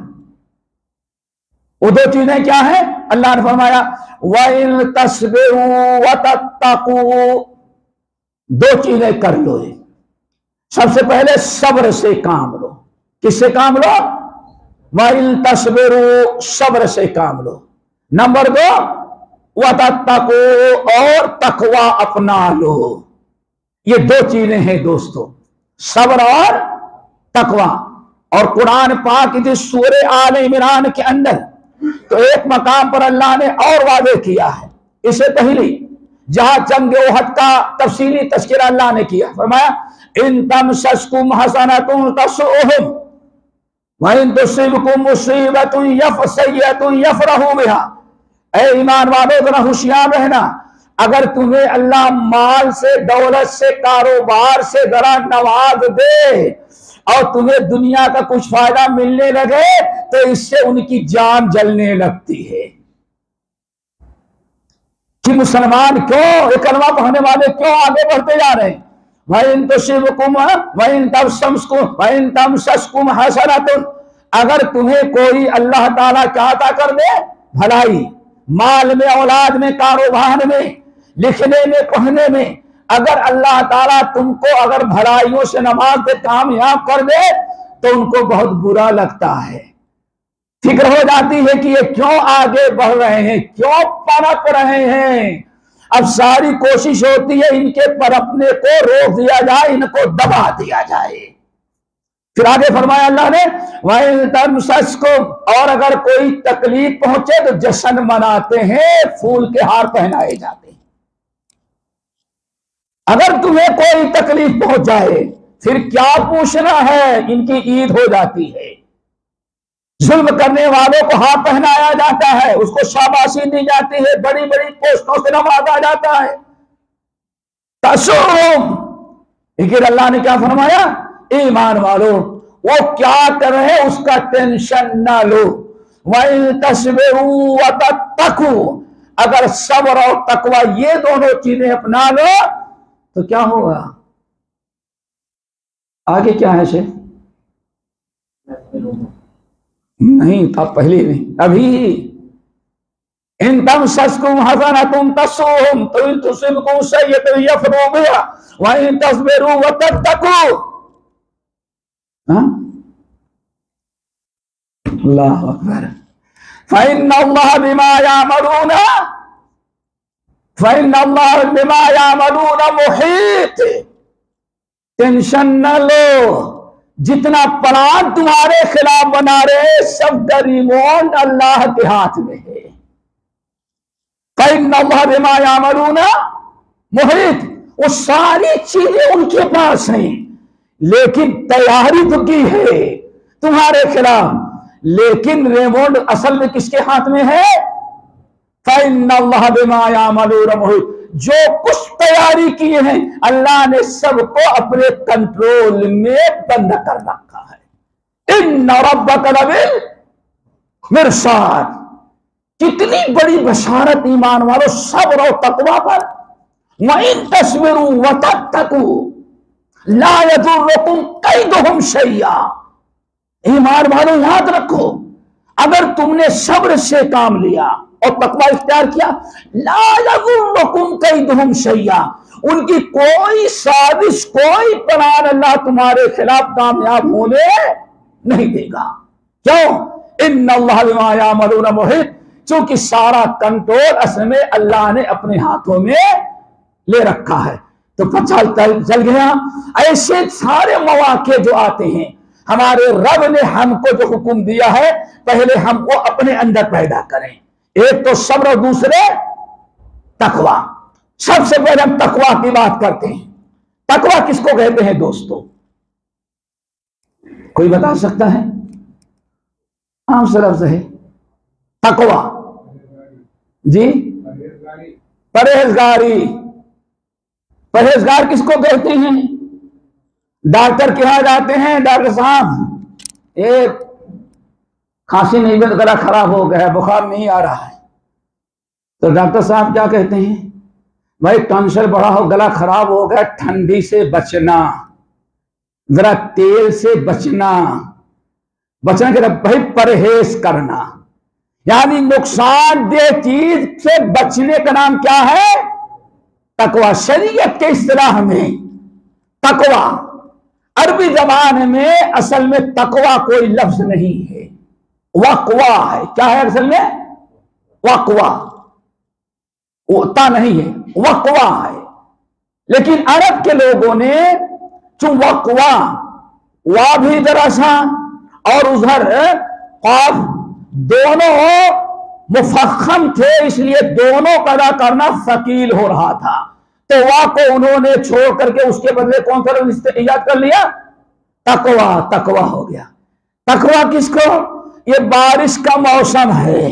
वो दो चीजें क्या है? अल्लाह ने फरमाया व इन तस्बिरु व तत्तकू, दो चीजें कर लो। सबसे पहले सब्र से काम लो। किससे काम लो? व इन तस्बिरु, सब्र से काम लो। नंबर दो व तत्तकू, और तकवा अपना लो। ये दो चीजें हैं दोस्तों, सब्र और तकवा। और कुरान पाक की सूरह आले इमरान के अंदर तो एक मकाम पर अल्लाह ने और वादे किया है। इससे पहले जहां जंग उहद का तफसीली तज़किरा अल्लाह ने किया, फरमाया इन तमसस्कुम हसनतुन तसुहुम व इन तुसिबकुम मुसीबतुन यफसयतुन यफरहु बिहा। ऐ ईमान वालों, जरा होशियार रहना, अगर तुम्हें अल्लाह माल से, दौलत से, कारोबार से जरा नवाज दे और तुम्हें दुनिया का कुछ फायदा मिलने लगे तो इससे उनकी जान जलने लगती है कि मुसलमान क्यों, कलमा पढ़ने वाले क्यों आगे बढ़ते जा रहे हैं। वइन तुसिबकुम वइन तमसस्कुम हसनतुन, अगर तुम्हें कोई अल्लाह ताला चाहता कर दे भलाई, माल में, औलाद में, कारोबार में, लिखने में, पढ़ने में, अगर अल्लाह ताला तुमको अगर भलाइयों से नमाज से कामयाब कर दे तो उनको बहुत बुरा लगता है, फिक्र हो जाती है कि ये क्यों आगे बढ़ रहे हैं, क्यों पनप रहे हैं। अब सारी कोशिश होती है इनके पनपने को रोक दिया जाए, इनको दबा दिया जाए। फिर आगे फरमाया अल्लाह ने वइन तमसस्कुम, और अगर कोई तकलीफ पहुंचे तो जश्न मनाते हैं, फूल के हार पहनाए जाते हैं। अगर तुम्हें कोई तकलीफ पहुंच जाए फिर क्या पूछना है, इनकी ईद हो जाती है। जुल्म करने वालों को हाथ पहनाया जाता है, उसको शाबाशी दी जाती है, बड़ी बड़ी पोस्टों से नवाजा जाता है। तसुम, लेकिन अल्लाह ने क्या फरमाया, ईमान वालों वो क्या कर रहे हैं उसका टेंशन ना लो। वही तस्बिरू व तत्तकू, अगर सब्र और तकवा ये दोनों चीजें अपना लो तो क्या होगा। आगे क्या है शेख? नहीं था पहले नहीं, अभी इन तम सस्कुम हसना तुम तसुम तो इन तुसिबकुम सय्यतुन यफ्रू बिहा व इन तस्बिरू व तत्तकू। अल्लाह अकबर। फइन्नल्लाह बिमा यामलून मुहीत, टेंशन न लो, जितना प्लान तुम्हारे खिलाफ बना रहे सब का रिमोट अल्लाह के हाथ में है। फइन्नल्लाह बिमा यामलून मुहीत, वो सारी चीजें उनके पास हैं, लेकिन तैयारी तो की है तुम्हारे खिलाफ, लेकिन रिमोट असल में किसके हाथ में है? फइन्नल्लाह बिमा यामलून मुहीत, जो कुछ तैयारी की है अल्लाह ने सबको अपने कंट्रोल में बंद कर रखा है। इन्ना रब्बका लबिल मिरसाद, कितनी बड़ी बशारत ईमान वालों सब्र और तकवा पर। वइन तस्बिरू व तत्तकू ला यदुर्रुकुम कैदुहुम शैया, ईमान वालों याद रखो, अगर तुमने सब्र से काम लिया और तकवा इख्तियार किया, ला यदुर्रुकुम कैदुहुम शैया, उनकी कोई साजिश कोई प्लान अल्लाह तुम्हारे खिलाफ कामयाब होने नहीं देगा। क्यों? इन्नल्लाह बिमा यामलून मुहीत, क्योंकि सारा कंट्रोल असल में अल्लाह ने अपने हाथों में ले रखा है। तो पता चल गया ऐसे सारे मौके जो आते हैं, हमारे रब ने हमको जो हुक्म दिया है पहले हमको अपने अंदर पैदा करें, एक तो सब्र, दूसरे तकवा। सबसे पहले हम तकवा की बात करते हैं। तकवा किसको कहते हैं दोस्तों? कोई बता सकता है? आम से लफ्ज़ है तकवा जी, परहेजगारी। परहेजगार किसको कहते हैं? डॉक्टर के यहां जाते हैं, डॉक्टर साहब एक खांसी नहीं बंद, गला खराब हो गया है, बुखार नहीं आ रहा है, तो डॉक्टर साहब क्या कहते हैं? भाई कैंसर बढ़ा हो, गला खराब हो गया, ठंडी से बचना, जरा तेल से बचना के भाई परहेज करना, यानी नुकसानदेह चीज से बचने का नाम क्या है? तकवा। शरीयत के इस्तिलाह में तकवा, अरबी जबान में असल में तकवा कोई लफ्ज नहीं है, वक़वा है। क्या है असल में? वक़वा, होता नहीं है, वक़वा है। लेकिन अरब के लोगों ने जो वक़वा, वा भी दरसा और उधर क़ाफ, दोनों मुफख्खम थे, इसलिए दोनों का अदा करना फकील हो रहा था, तो वा को उन्होंने छोड़ करके उसके बदले कौन सा लफ्ज़ इजाद कर लिया? तकवा। तकवा हो गया। तकवा किसको? ये बारिश का मौसम है,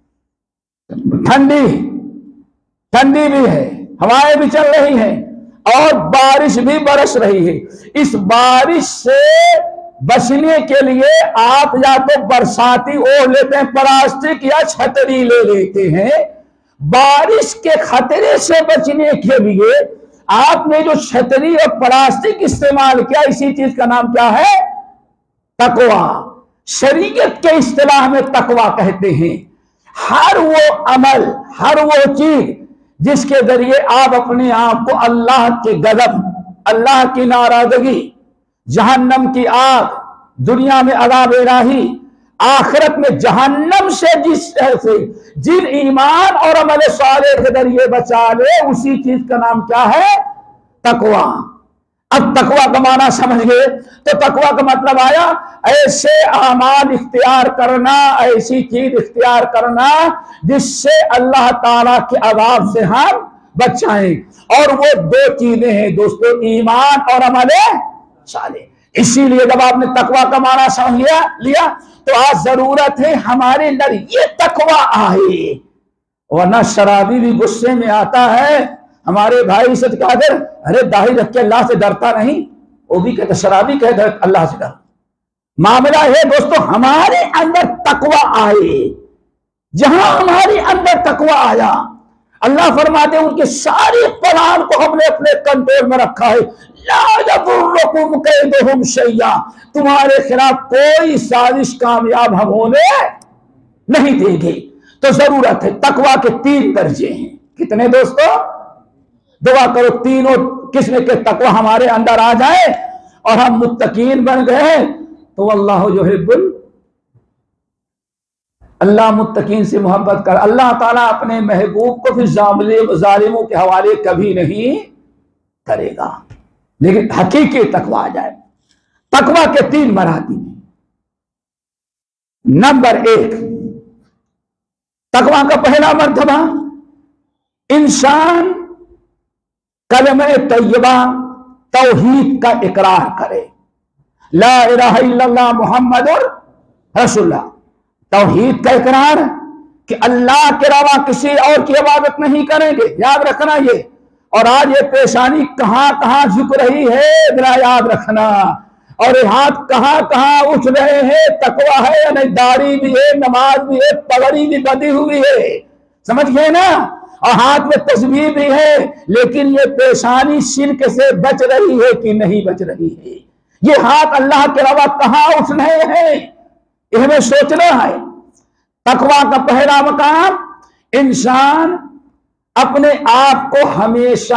ठंडी भी है, हवाएं भी चल रही हैं और बारिश भी बरस रही है। इस बारिश से बचने के लिए आप या तो बरसाती ओढ़ लेते हैं, प्लास्टिक या छतरी ले लेते हैं। बारिश के खतरे से बचने के लिए आपने जो छतरी और प्लास्टिक इस्तेमाल किया, इसी चीज का नाम क्या है? तकवा। शरीयत के इस्तिलाह में तकवा कहते हैं हर वो अमल, हर वो चीज जिसके जरिए आप अपने आप को अल्लाह के गजब, अल्लाह की नाराजगी, जहन्नम की आग, दुनिया में अज़ाब इलाही, आखिरत में जहन्नम से जिन ईमान और अमल साले के जरिए बचा ले, उसी चीज का नाम क्या है? तकवा। अब तकवा का माना समझ गए, तो तकवा का मतलब आया ऐसे आमाल इख्तियार करना, ऐसी चीज इख्तियार करना जिससे अल्लाह ताला के अज़ाब से हम बचाएं। और वो दो चीजें हैं दोस्तों, ईमान और अमल साले। इसीलिए जब आपने तकवा का माना समझ लिया तो आज जरूरत है हमारे अंदर ये तकवा आए, वरना शराबी भी गुस्से में आता है। हमारे भाई से कहकर अरे दाढ़ी रख के अल्लाह से डरता नहीं, वो भी कहते शराबी कहते अल्लाह से डर। मामला है दोस्तों हमारे अंदर तकवा आए, जहां हमारे अंदर तकवा आया अल्लाह फरमाते हैं उनके सारे प्लान को हमने अपने कंट्रोल में रखा है। ला यदुर्रुकुम कैदुहुम शैया, तुम्हारे खिलाफ कोई साजिश कामयाब हम होने नहीं देंगे। तो जरूरत है तकवा के 3 दर्जे हैं। कितने दोस्तों? दुआ करो तीनों किस्म के तकवा हमारे अंदर आ जाए और हम मुत्तकीन बन गए तो अल्लाह जो है अल्लाह मुत्तकीन से मोहब्बत कर। अल्लाह ताला अपने महबूब को फिर जालिमों के हवाले कभी नहीं करेगा, लेकिन हकीकी तकवा आ जाए। तकवा के 3 मरातब। नंबर 1, तकवा का पहला मर्तबा इंसान कलमे तैयबा तौहीद का इकरार करे, ला इलाहा इल्लल्लाह मुहम्मदुर रसूलुल्लाह। तौहीद का इकरार कि अल्लाह के अलावा किसी और की इबादत नहीं करेंगे, याद रखना ये। और आज ये पेशानी कहां कहां झुक रही है जरा याद रखना, और ये हाथ कहां कहां उठ रहे हैं। तकवा है या नहीं? दाढ़ी भी है, नमाज भी है, पगड़ी भी बंधी हुई है, समझ गए ना, और हाथ में तस्बीह भी है, लेकिन ये पेशानी शिर्क से बच रही है कि नहीं बच रही है? ये हाथ अल्लाह के अलावा कहां उठ रहे हैं, हमें सोचना है। तकवा का पहला मकाम इंसान अपने आप को हमेशा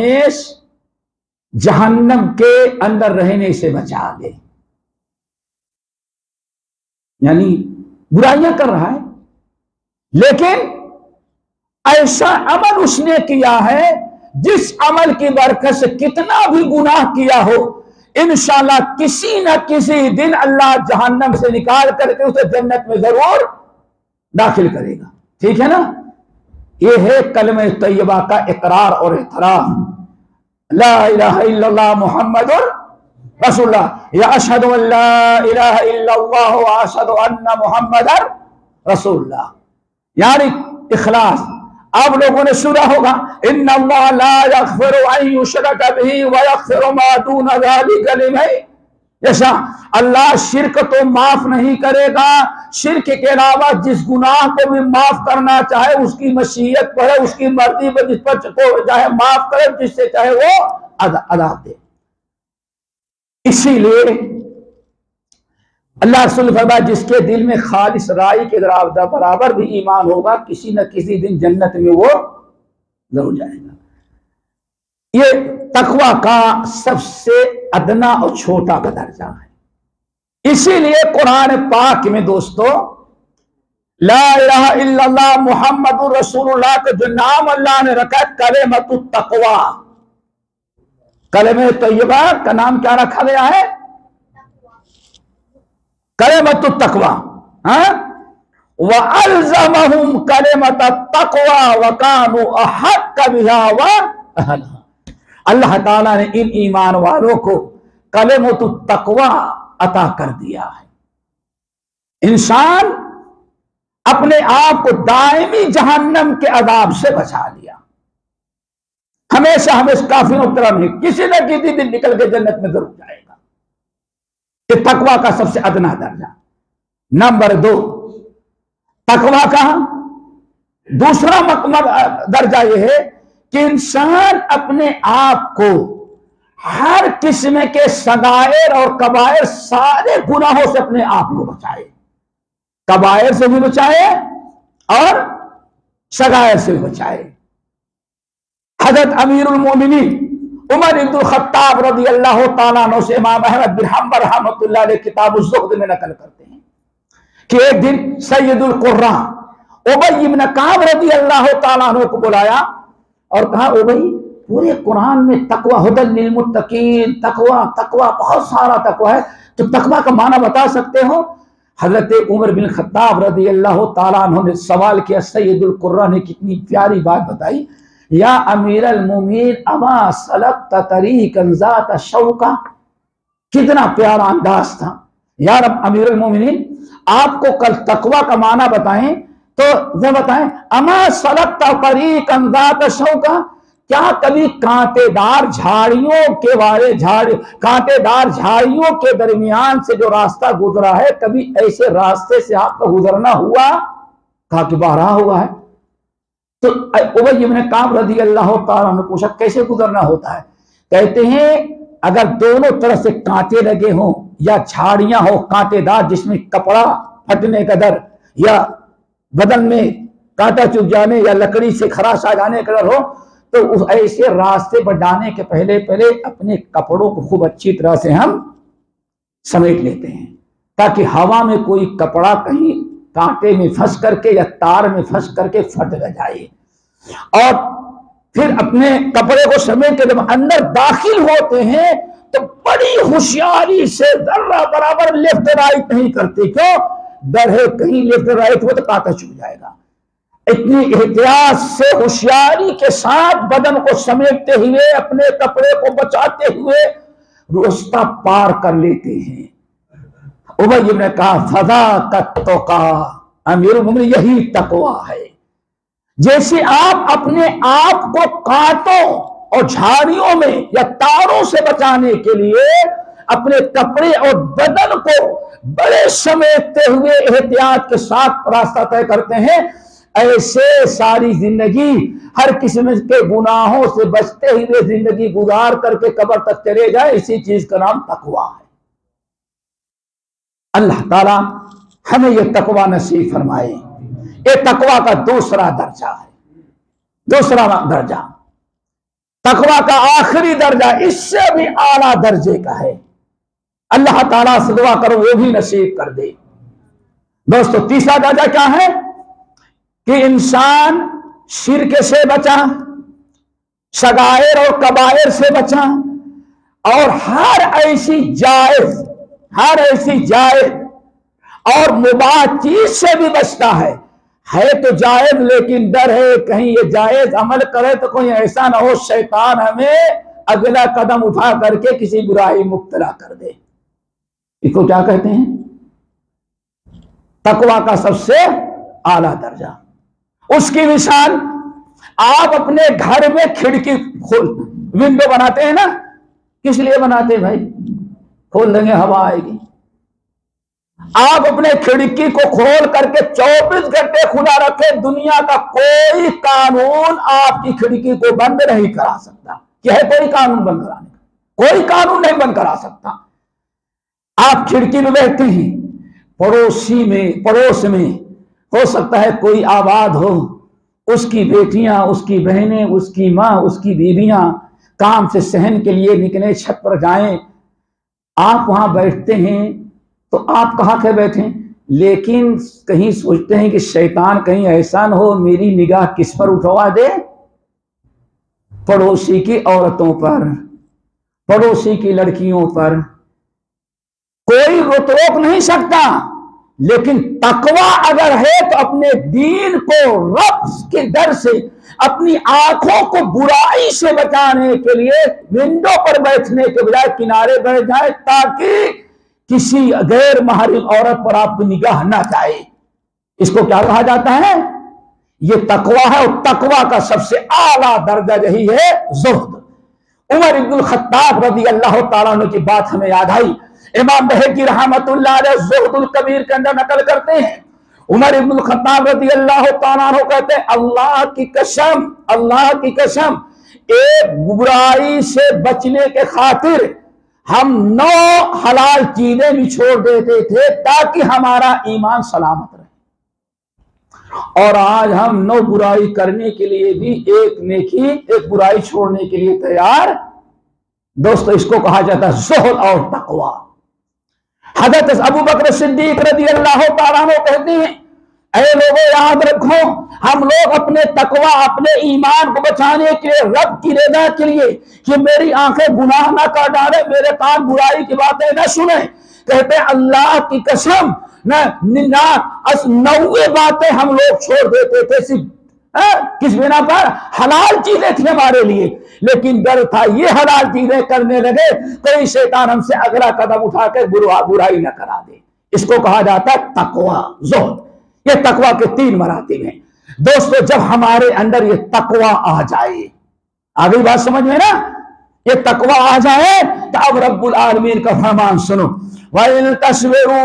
जहन्नम के अंदर रहने से बचा ले। यानी बुराइयां कर रहा है, लेकिन ऐसा अमल उसने किया है जिस अमल की बरकत से कितना भी गुनाह किया हो इंशाअल्लाह किसी न किसी दिन अल्लाह जहन्नम से निकाल करके उसे जन्नत में जरूर दाखिल करेगा। ठीक है ना? यह है कलमे तैयबा का इकरार और एतराफ, ला इलाहा इल्लल्लाह मुहम्मदुर रसूलुल्लाह, या अशहदु अल्ला इलाहा इल्लल्लाह व अशहदु अन्ना मुहम्मदर रसूलुल्लाह। यानी इखलास। आप लोगों ने सुना होगा इन्नल्लाह ला यग़फ़िरु अन युशरक बिही व यग़फ़िरु मा दून ज़ालिका लिमन यशा। अल्लाह शिर्क तो माफ नहीं करेगा, शिर्क के अलावा जिस गुनाह को भी माफ करना चाहे उसकी मशीयत पर है, उसकी मर्जी पर, जिस पर चाहे माफ करे, जिससे चाहे वो अज़ाब दे। इसीलिए अल्लाह रसूल फरमाया जिसके दिल में खालिस राई के बराबर भी ईमान होगा किसी न किसी दिन जन्नत में वो जरूर जाएगा। ये तकवा का सबसे अदना और छोटा का दर्जा है। इसीलिए कुरान पाक में दोस्तों ला इलाहा इल्लल्लाह मुहम्मदुर रसूलुल्लाह का जो नाम अल्लाह ने रखा है कलिमतुत तक़वा, कलिमे तैयबा का नाम क्या रखा गया है? कलिमतुत तक़वा। व अलज़महुम कलिमतत तक़वा व कानू अहक्क बिहा व अहलहा। अल्लाह ताला ने इन ईमान वालों को कलिमतुत तक़वा अता कर दिया है। इंसान अपने आप को दायमी जहन्नम के अज़ाब से बचा लिया, हमेशा काफिरों की तरह नहीं, किसी न किसी दिन निकल के जन्नत में जरूर जाएगा। ये तकवा का सबसे अदना दर्जा। नंबर 2, तकवा का दूसरा दर्जा यह है कि इंसान अपने आप को हर किस्म के सगायर और कबायर सारे गुनाहों से अपने आप को बचाए, कबायर से भी बचाए और सगायर से भी बचाए। हजरत अमीरुल मोमिनीन उमर इब्नुल खत्ताब रज़ी अल्लाह ताला अन्हु से इमाम अहमद बिन हंबल रहमतुल्लाह अलैह किताब उज़्ज़ुहद में नकल करते हैं कि एक दिन सैयदुल कुर्रा उबई इब्न काब रज़ी अल्लाह ताला अन्हु को बुलाया और कहा उबई पूरे कुरान में तकवा हुदल लिल मुत्तकीन, तकवा तकवा बहुत सारा तकवा है, तो तकवा का माना बता सकते हो? हजरत उमर बिन खत्ताब रज़ी अल्लाह ताला अन्हु ने सवाल किया। सैयदुल कुर्रा ने कितनी प्यारी बात बताई, या अमीरुल मोमिनीन अमा सलकत तरीक़न ज़ात शौका, कितना प्यारा अंदाज था। यार अमीरुल मोमिनीन, आपको कल तकवा का माना बताएं तो ये बताएं, अमा सलकता तरीकन ज़ात शौका, क्या कभी कांटेदार झाड़ियों के दरमियान से जो रास्ता गुजरा है, कभी ऐसे रास्ते से आपका गुजरना हुआ? कहा कि बारहा हुआ है। तो उबय इब्न काब रज़ी अल्लाह तआला ने पूछा कैसे गुजरना होता है? कहते हैं अगर दोनों तरफ से कांटे लगे हों या झाड़ियां हो कांटेदार जिसमें कपड़ा फटने का डर या बदन में कांटा चुभ जाने या लकड़ी से खराश आ जाने का डर हो, तो उस ऐसे रास्ते पर जाने के पहले पहले अपने कपड़ों को खूब अच्छी तरह से हम समेट लेते हैं, ताकि हवा में कोई कपड़ा कहीं कांटे में फंस करके या तार में फंस करके फट न जाए। और फिर अपने कपड़े को समेट के जब अंदर दाखिल होते हैं तो बड़ी होशियारी से जर्रा बराबर लेफ्ट राइट नहीं करते। क्यों? डर है कहीं लेफ्ट राइट हो तो कांटा चुभ जाएगा। इतनी एहतियात से होशियारी के साथ बदन को समेटते हुए अपने कपड़े को बचाते हुए रास्ता पार कर लेते हैं। उबय ने कहा फजा तक़वा, अमीरुल मोमिनीन यही तकवा है। जैसे आप अपने आप को कांटों और झाड़ियों में या तारों से बचाने के लिए अपने कपड़े और बदन को बड़े समेटते हुए एहतियात के साथ रास्ता तय करते हैं, ऐसे सारी जिंदगी हर किस्म के गुनाहों से बचते हुए जिंदगी गुजार करके कब्र तक चले जाए, इसी चीज का नाम तकवा है। अल्लाह ताला हमें यह तकवा नसीब फरमाए। ये तकवा का दूसरा दर्जा है। दूसरा दर्जा तकवा का आखिरी दर्जा इससे भी आला दर्जे का है। अल्लाह ताला से दुआ करो वो भी नसीब कर दे। दोस्तों तीसरा दर्जा क्या है कि इंसान शिर्क से बचा, सगायर और कबायर से बचा और हर ऐसी जायज और मुबाह चीज से भी बचता है तो जायज, लेकिन डर है कहीं ये जायज अमल करे तो कोई ऐसा ना हो शैतान हमें अगला कदम उठा करके किसी बुराई मुब्तला कर दे। इसको क्या कहते हैं? तकवा का सबसे आला दर्जा। उसकी मिसाल आप अपने घर में खिड़की खोल विंडो बनाते हैं ना, किस लिए बनाते हैं भाई? खोल देंगे हवा आएगी। आप अपने खिड़की को खोल करके 24 घंटे खुला रखे, दुनिया का कोई कानून आपकी खिड़की को बंद नहीं करा सकता। क्या है कोई कानून बंद कराने का? कोई कानून नहीं बंद करा सकता। आप खिड़की में बैठते हैं, पड़ोस में हो सकता है कोई आबाद हो, उसकी बेटियां, उसकी बहनें, उसकी माँ, उसकी बीवियां काम से सहन के लिए निकले, छत पर जाएं, आप वहां बैठते हैं तो आप कहाँ के बैठे, लेकिन कहीं सोचते हैं कि शैतान कहीं ऐसा न हो मेरी निगाह किस पर उठवा दे? पड़ोसी की औरतों पर, पड़ोसी की लड़कियों पर। कोई रोक नहीं सकता, लेकिन तकवा अगर है तो अपने दीन को रब के डर से, अपनी आंखों को बुराई से बचाने के लिए विंडो पर बैठने के बजाय किनारे बैठ जाए, ताकि किसी गैर महरम औरत पर आपकी निगाह ना जाए। इसको क्या कहा जाता है? ये तकवा है। और तकवा का सबसे आला दर्जा यही है ज़ुहद। उमर इब्नुल खत्ताब रज़ी अल्लाह तआला अन्हु की बात हमें याद आई। इमाम बहकी रहमतुल्लाह अलैह ज़ुहदुल कबीर के अंदर नकल करते हैं। उमर इब्नुल खत्ताब रज़ी अल्लाह तआला अन्हु कहते हैं, अल्लाह की कसम, एक बुराई से बचने के खातिर हम 9 हलाल चीजें भी छोड़ देते थे ताकि हमारा ईमान सलामत रहे। और आज हम 9 बुराई करने के लिए भी एक बुराई छोड़ने के लिए तैयार। दोस्तों इसको कहा जाता है ज़ुहद और तकवा। हज़रत अबू बकर सिद्दीक रज़ी अल्लाह तआला अन्हु कहते हैं, ऐ लोगों याद रखो, हम लोग अपने तकवा, अपने ईमान को बचाने के लिए, रब की रज़ा के लिए, कि मेरी आंखें गुनाह ना कर डाले, मेरे कान बुराई की बातें न सुने, कहते अल्लाह की कसम 90 बातें हम लोग छोड़ देते थे सिर्फ किस बिना पर? हलाल चीजें थी हमारे लिए, लेकिन डर था ये हलाल चीजें करने लगे कहीं शैतान हमसे अगला कदम उठा के बुराई न करा दे। इसको कहा जाता है तकवा, ज़ुहद। ये तकवा के 3 मरातिब हैं दोस्तों। जब हमारे अंदर ये तकवा आ जाए, आ गई बात समझ में ना, ये तकवा आ जाए तो अब रब्बुल आलमीन का फरमान सुनो, वइन तस्बिरू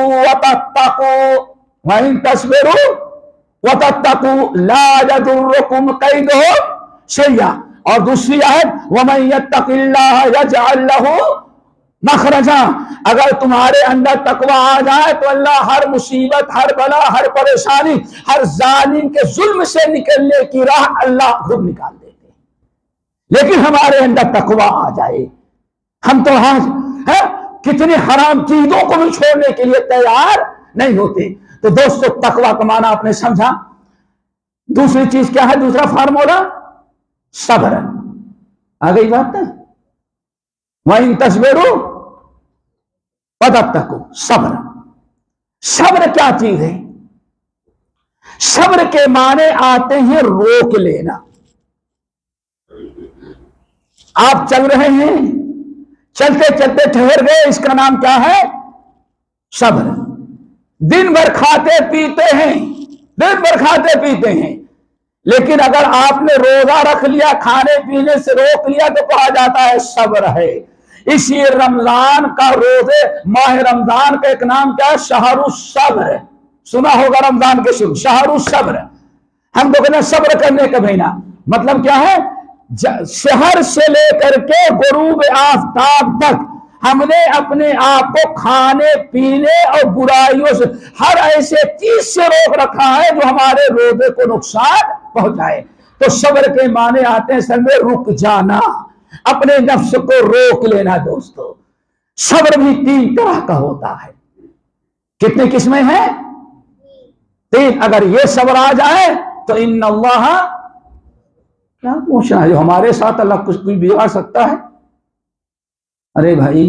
व तत्तकू ला यदुर्रुकुम कैदुहुम शैया। और दूसरी आयत वमन यत्तकिल्लाह यजअल लहू मखरजा। अगर तुम्हारे अंदर तकवा आ जाए तो अल्लाह हर मुसीबत, हर बला, हर परेशानी, हर जालिम के जुल्म से निकलने की राह अल्लाह खुद निकाल देते। लेकिन हमारे अंदर तकवा आ जाए, हम तो है कितनी हराम चीजों को भी छोड़ने के लिए तैयार नहीं होते। तो दोस्तों तकवा का माना आपने समझा। दूसरी चीज क्या है? दूसरा फार्मूला सब्र। आ गई बात है? वहीं तस्वीरों तत्तकू, सब्र। सब्र क्या चीज है? सब्र के माने आते हैं रोक लेना। आप चल रहे हैं, चलते चलते ठहर गए, इसका नाम क्या है? सब्र। दिन भर खाते पीते हैं, दिन भर खाते पीते हैं, लेकिन अगर आपने रोजा रख लिया, खाने पीने से रोक लिया तो कहा जाता है सब्र है। इसी रमजान का रोजे, माह रमजान का एक नाम क्या है? शहरु सब्र। सुना होगा रमजान के शुरू शहरु सब्र। हम तो कहते हैं सब्र करने का महीना। मतलब क्या है? शहर से लेकर के गुरूब आफताब तक हमने अपने आप को खाने पीने और बुराइयों से, हर ऐसे चीज से रोक रखा है जो हमारे रोजे को नुकसान पहुंचाए। तो सब्र के माने आते हैं समय रुक जाना, अपने नफ्स को रोक लेना। दोस्तों सब्र भी 3 तरह का होता है। कितने किस्में हैं? 3। अगर ये सब्र आ जाए तो इन्नल्लाह, क्या पूछना है? जो हमारे साथ अल्लाह कुछ भी बिगाड़ सकता है? अरे भाई,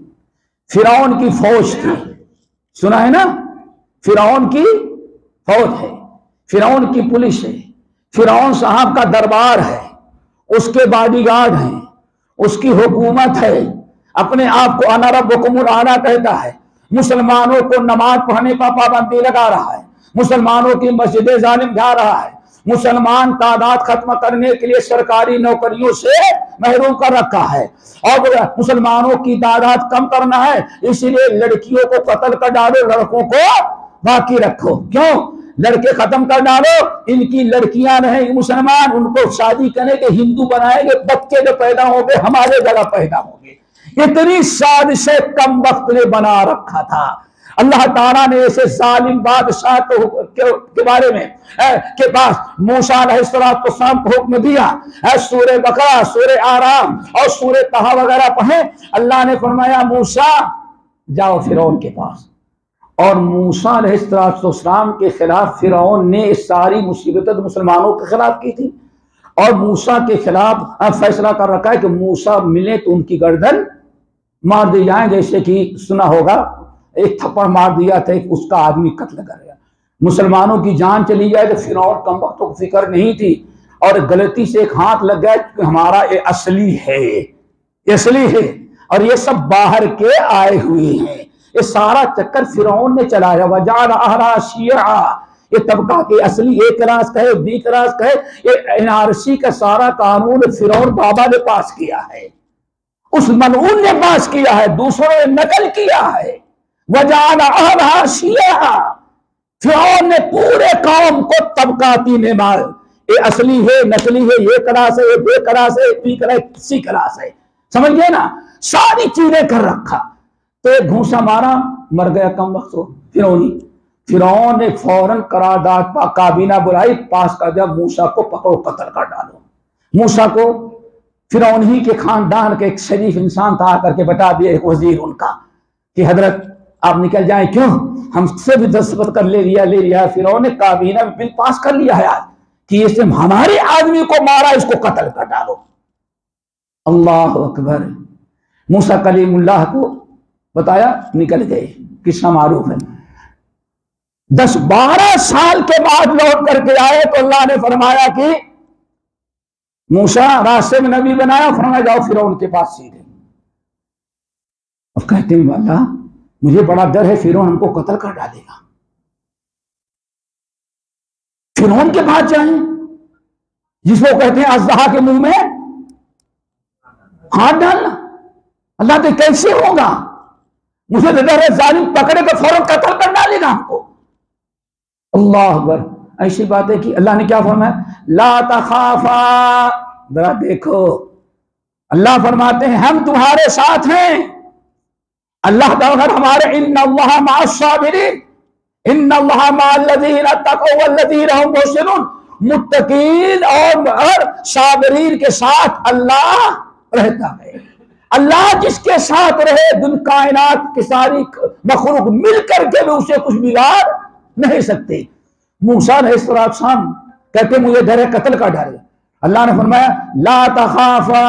फिरौन की फौज थी, सुना है ना? फिरौन की फौज है, फिरौन की पुलिस है, फिरौन साहब का दरबार है, उसके बॉडीगार्ड हैं, उसकी हुकूमत है, अपने आप को अना रब्बुकुमुल आला कहता है, मुसलमानों को नमाज पढ़ने पर पाबंदी लगा रहा है, मुसलमानों की मस्जिदें जालिम ढा रहा है, मुसलमान तादाद खत्म करने के लिए सरकारी नौकरियों से महरूम कर रखा है, और मुसलमानों की तादाद कम करना है, इसलिए लड़कियों को कत्ल कर डालो, लड़कों को बाकी रखो। क्यों? लड़के खत्म कर डालो, इनकी लड़कियां रहेंगी मुसलमान, उनको शादी करने के हिंदू बनाएंगे, बच्चे जो पैदा होंगे हमारे जगह पैदा होंगे। इतनी साजिशें कम वक्त ने बना रखा था। अल्लाह ताला ने ऐसे जालिम बादशाह के बारे में के पास मूसा अलैहिस्सलाम को हुक्म दिया, सूरह बकरा, सूरह आराम और सूरह तहा वगैरह पढ़े। अल्लाह ने फरमाया मूसा जाओ फिरौन के पास, और मूसा अलैहिस्सलाम के खिलाफ फिरौन ने सारी मुसीबतें तो मुसलमानों के खिलाफ की थी, और मूसा के खिलाफ फैसला कर रखा है कि मूसा मिले तो उनकी गर्दन मार दी जाए। जैसे कि सुना होगा, एक थप्पड़ मार दिया था, उसका आदमी कत्ल कर गया। मुसलमानों की जान चली जाए तो फिरौन कम वक्तों को फिक्र नहीं थी, और गलती से एक हाथ लग गया कि हमारा ये असली है, असली है, और ये सब बाहर के आए हुए हैं। ये सारा चक्कर फिरौन ने चलाया। वजाल अहला शिया, ये तबका के असली ए क्लास कहे, बी क्लास कहे, ये एनआरसी का सारा कानून फिरौन बाबा ने पास किया है, उस मलऊन ने पास किया है, दूसरों ने नकल किया है। वजाल अहला शिया, फिरौन ने पूरे कौम को तबकाती में मार, ये असली है, नकली है, ये क्लास है, ये बे क्लास है, बी क्लास, सी क्लास है, समझ गए ना? सारी चीजें कर रखा। तो एक घूसा मारा, मर गया कम वक्त फिरौनी। फिरौन ने फौरन करारदाद काबीना बुलाई, पास कर दिया, मूसा को पकड़ो, कत्ल कर डालो। मूसा को फिरौन ही के खानदान के एक शरीफ इंसान था, आकर के बता दिया एक वजीर उनका कि हजरत आप निकल जाएं। क्यों? हमसे भी दस्तखत कर ले लिया। फिरौन ने काबीना में बिल पास कर लिया है आज कि इसने हमारे आदमी को मारा, इसको कत्ल कर डालो। अल्लाह अकबर। मूसा कलीमुल्लाह को बताया, निकल गए, किस्सा मारूफ है। 10-12 साल के बाद लौट करके आए तो अल्लाह ने फरमाया कि मूसा रास्ते में नबी बनाया, फरमाया जाओ फिरौन के पास सीधे। अब कहते हैं अल्लाह मुझे बड़ा डर है, फिरौन हमको कत्ल कर डालेगा। फिरौन के पास जाएं जिसको कहते हैं अज़हा के मुंह में हाथ डालना। अल्लाह तो कैसे होगा, मुझे तो डर है जालिम पकड़े तो फौरन कत्ल कर डालेगा हमको। अल्लाह अकबर। ऐसी बात है कि अल्लाह ने क्या फरमाया, ला तखाफा, जरा देखो अल्लाह फरमाते हैं हम तुम्हारे साथ हैं। अल्लाह ताला हमारे इन्नल्लाह मअस-साबिरीन इन्नल्लाह मअल-लज़ीना तक़व वल्लज़ीना हुम मुहसिनून, मुत्तकीन और साबिरीन के साथ अल्लाह रहता है। अल्लाह जिसके साथ रहे दुन कायनात की सारी मखलूक मिलकर के भी उसे कुछ बिगाड़ नहीं सकते। मूसा अलैहिस्सलाम कहते मुझे डर है कत्ल का डर है। अल्लाह ने फरमाया ला तखाफा,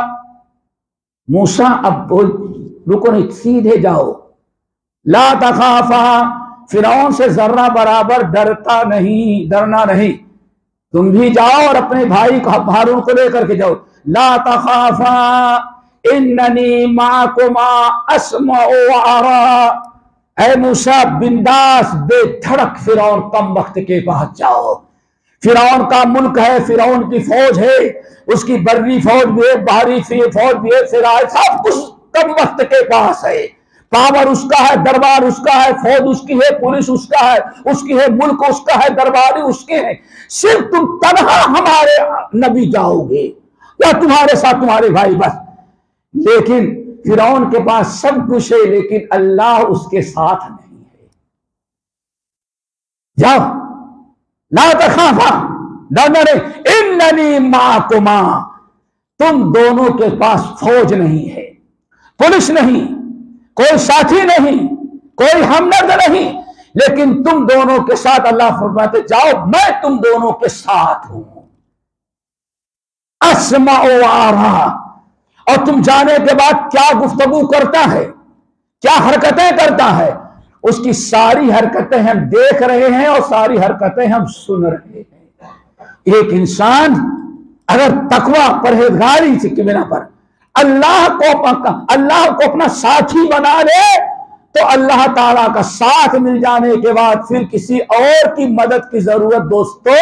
मूसा अब रुको नहीं, सीधे जाओ। ला तखाफा, फिरौन से जर्रा बराबर डरना नहीं, तुम भी जाओ और अपने भाई को हारून को लेकर के जाओ। ला तखाफा इन्ननी माकुमा अस्मउ व अरा, ऐ मूसा बिंदास बेधड़क फिरौन कम वक्त के पास जाओ। फिरौन का मुल्क है, फिरौन की फौज है, उसकी बर्री फौज भी है, बाहरी फौज भी है, सब कुछ कम वक्त के पास है। पावर उसका है, दरबार उसका है, फौज उसकी है, पुलिस उसका है, उसकी है, मुल्क उसका है, दरबारी उसके हैं। सिर्फ तुम तनहा हमारे नबी जाओगे या तुम्हारे साथ तुम्हारे भाई बस। लेकिन फिरौन के पास सब कुछ है लेकिन अल्लाह उसके साथ नहीं है। जाओ, ला तखाफा, डरना नहीं, इन्ननी माकुमा, तुम दोनों के पास फौज नहीं है, पुलिस नहीं, कोई साथी नहीं, कोई हमदर्द नहीं, लेकिन तुम दोनों के साथ अल्लाह फरमाते जाओ मैं तुम दोनों के साथ हूं। अस्माउ व अरा, और तुम जाने के बाद क्या गुफ्तगू करता है, क्या हरकतें करता है, उसकी सारी हरकतें हम देख रहे हैं और सारी हरकतें हम सुन रहे हैं। एक इंसान अगर तकवा परहेजगारी के बिना पर अल्लाह को अपना साथी बना ले तो अल्लाह ताला का साथ मिल जाने के बाद फिर किसी और की मदद की जरूरत दोस्तों।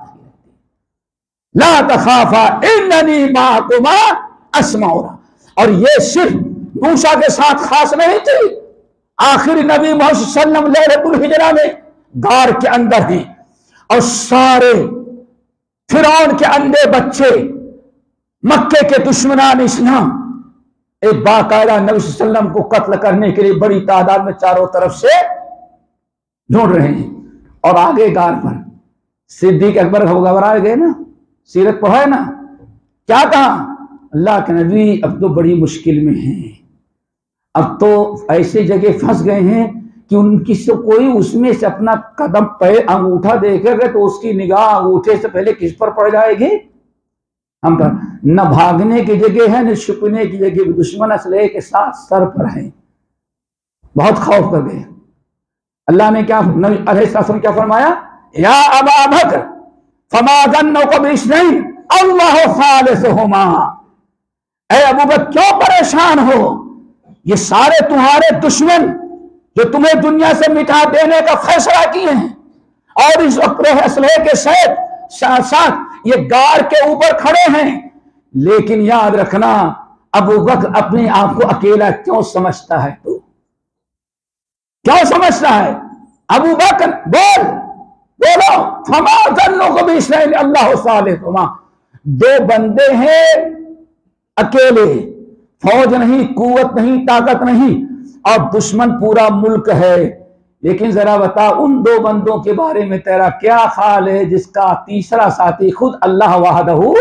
ला तखाफा इन्ननी माकुमा अस्माउ, और ये सिर्फ मूसा के साथ खास नहीं थी, आखिरी नबी मोहम्मद सल्लल्लाहु अलैहि वसल्लम लैलतुल हिजरा में गार के अंदर हैं और सारे फिरौन के अंधे बच्चे, मक्के के दुश्मनान इस्लाम एक बाकायदा नबी सल्लल्लाहु अलैहि वसल्लम को कत्ल करने के लिए बड़ी तादाद में चारों तरफ से ढूंढ रहे हैं। और आगे गार पर सिद्दीक अकबर घबरा गए ना, सीरत पढ़ा है ना, क्या कहा, अल्लाह के नबी अब तो बड़ी मुश्किल में हैं, अब तो ऐसे जगह फंस गए हैं कि उनकी से कोई उसमें से अपना कदम पे अंगूठा देखेगा तो उसकी निगाह अंगूठे से पहले किस पर पड़ जाएगी, हम पर। न भागने की जगह है न छुपने की जगह, दुश्मन असलहे के साथ सर पर है। बहुत खौफ कर गए। अल्लाह ने क्या नबी अलैहिस्सलाम क्या फरमाया, या अबा बकर फमा ज़न्नुका बिस्नैन अल्लाहु सालिसुहुमा, ऐ अबू बकर क्यों परेशान हो, ये सारे तुम्हारे दुश्मन जो तुम्हें दुनिया से मिटा देने का फैसला किए हैं और इस असलहे के साथ ये गार के ऊपर खड़े हैं। लेकिन याद रखना अबू बकर अपने आप को अकेला क्यों समझता है, तू क्यों समझता है? अबू बकर बोलो फमा ज़न्नुका बिस्नैन अल्लाहु सालिसुहुमा, दो बंदे हैं अकेले, फौज नहीं, कुव्वत नहीं, ताकत नहीं और दुश्मन पूरा मुल्क है, लेकिन जरा बता उन दो बंदों के बारे में तेरा क्या ख्याल है जिसका तीसरा साथी खुद अल्लाह वहदहू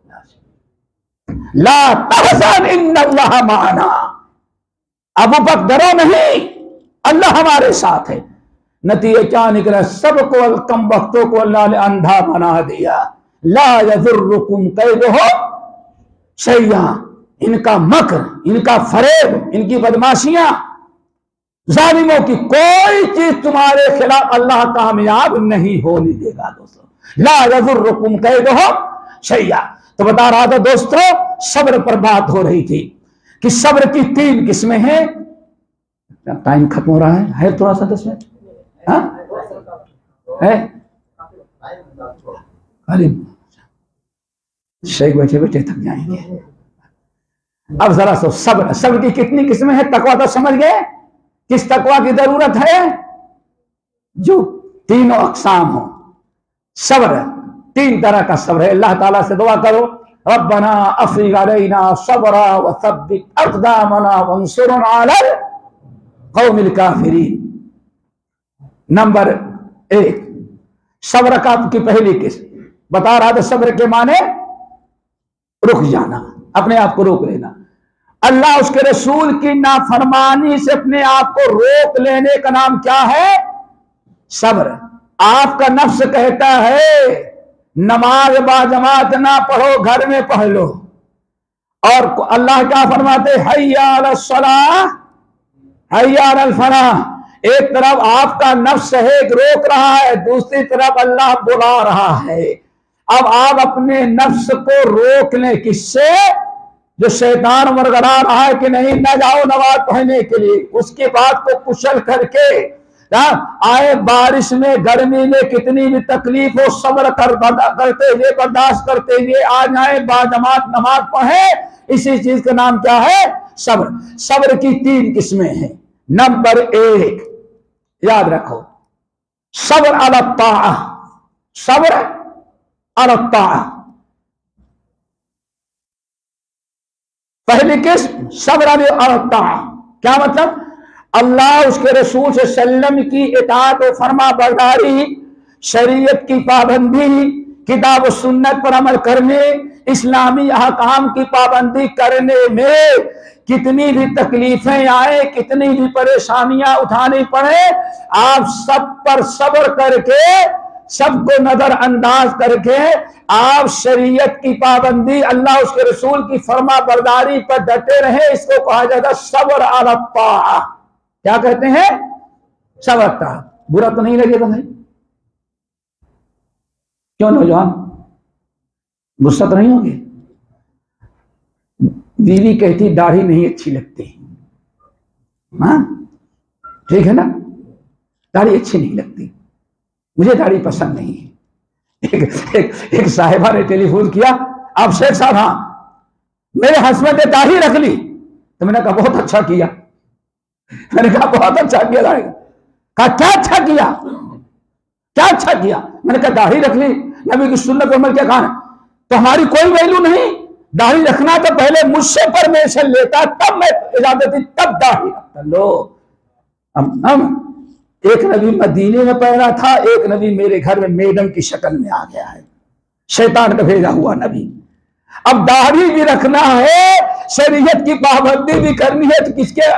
ला तहज़न इन्नल्लाह माना। अबू बकर डरो नहीं, अल्लाह हमारे साथ है। नतीजा क्या निकला, सबको कम वक्तों को अल्लाह ने अंधा बना दिया। ला यज़ुर्रुकुम कैदुहुम शैया, इनका मकर, इनका फरेब, इनकी बदमाशियां जालिमों की कोई चीज तुम्हारे खिलाफ अल्लाह कामयाब नहीं होने देगा दोस्तों। ला यज़ुर्रुकुम कैदुहुम शैया। तो बता रहा था दोस्तों, सब्र पर बात हो रही थी कि सब्र की 3 किस्में हैं। टाइम खत्म हो रहा है थोड़ा सा 10 मिनट है शेख बैठे बैठे थक जाएंगे। अब जरा सो सब्र, सब्र की कितनी किस्में हैं? तकवा तो समझ गए, किस तकवा की जरूरत है? जो तीनों अक़साम हो। सब्र 3 तरह का सब्र है। अल्लाह ताला से दुआ करो, रब्बना अफ़्रिग़ अलैना सब्रा व सब्बित अक़दामना वंसुरना अलल क़ौमिल काफ़िरीन। नंबर 1 सब्र का की पहली किस्म बता रहा था। सब्र के माने रुक जाना, अपने आप को रोक लेना। अल्लाह उसके रसूल की नाफरमानी से अपने आप को रोक लेने का नाम क्या है? सब्र। आपका नफ्स कहता है नमाज बाजमात ना पढ़ो, घर में पढ़ लो, और अल्लाह क्या फरमाते? हय्या अलस सलाह हय्या अलल फलाह। एक तरफ आपका नफ्स है रोक रहा है, दूसरी तरफ अल्लाह बुला रहा है। अब आप अपने नफ्स को रोक लें, किससे? जो शैतान मरगड़ा रहा है कि नहीं न जाओ नमाज पढ़ने के लिए, उसकी बात को कुशल करके आए बारिश में गर्मी में कितनी भी तकलीफ हो सब्र करते हुए बर्दाश्त करते हुए आ जाए, बाजमात नमाज पढ़े। इसी चीज का नाम क्या है? सब्र। सब्र की 3 किस्में हैं। नंबर 1 याद रखो, सब्र अला ताआ। सब्र अला ताआ पहली किस्म, सब्र अला ताआ। क्या मतलब? अल्लाह उसके रसूल सल्लल्लाहु की इताअत और फरमा बरदारी, शरीयत की पाबंदी, किताब और सुन्नत पर अमल करने, इस्लामी अहकाम की पाबंदी करने में कितनी भी तकलीफें आए, कितनी भी परेशानियां उठानी पड़े, आप सब पर सब्र करके, सबको नजरअंदाज करके आप शरीयत की पाबंदी, अल्लाह उसके रसूल की फरमा बरदारी पर डटे रहे। इसको कहा जाता सब्र अला ताआ। क्या कहते हैं? सब्र ताआ। बुरा तो नहीं लगेगा भाई? क्यों नौजवान, गुस्सा तो नहीं होगे? बीवी कहती दाढ़ी नहीं अच्छी लगती, हाँ ठीक है ना, दाढ़ी अच्छी नहीं लगती, मुझे दाढ़ी पसंद नहीं है। एक साहिबा ने टेलीफोन किया, आप शेख साहब, हाँ मेरे हस्बैंड ने दाढ़ी रख ली। तो मैंने कहा बहुत अच्छा किया। मैंने कहा बहुत अच्छा किया दाढ़ी। कहा क्या अच्छा किया? क्या अच्छा किया? मैंने कहा दाढ़ी रख ली, नबी की सुन्नत अमल क्या कहा? तो हमारी कोई वैल्यू नहीं। दाढ़ी रखना तो पहले मुझसे परमिशन लेता, तब मैं इजाजत दी, तब दाढ़ी रखता। लो अब एक नबी मदीने में पहना था, एक नबी मेरे घर में मैडम की शक्ल में आ गया है, शैतान का भेजा हुआ नबी। अब दाढ़ी भी रखना है, शरीयत की पाबंदी भी करनी है, तो किसके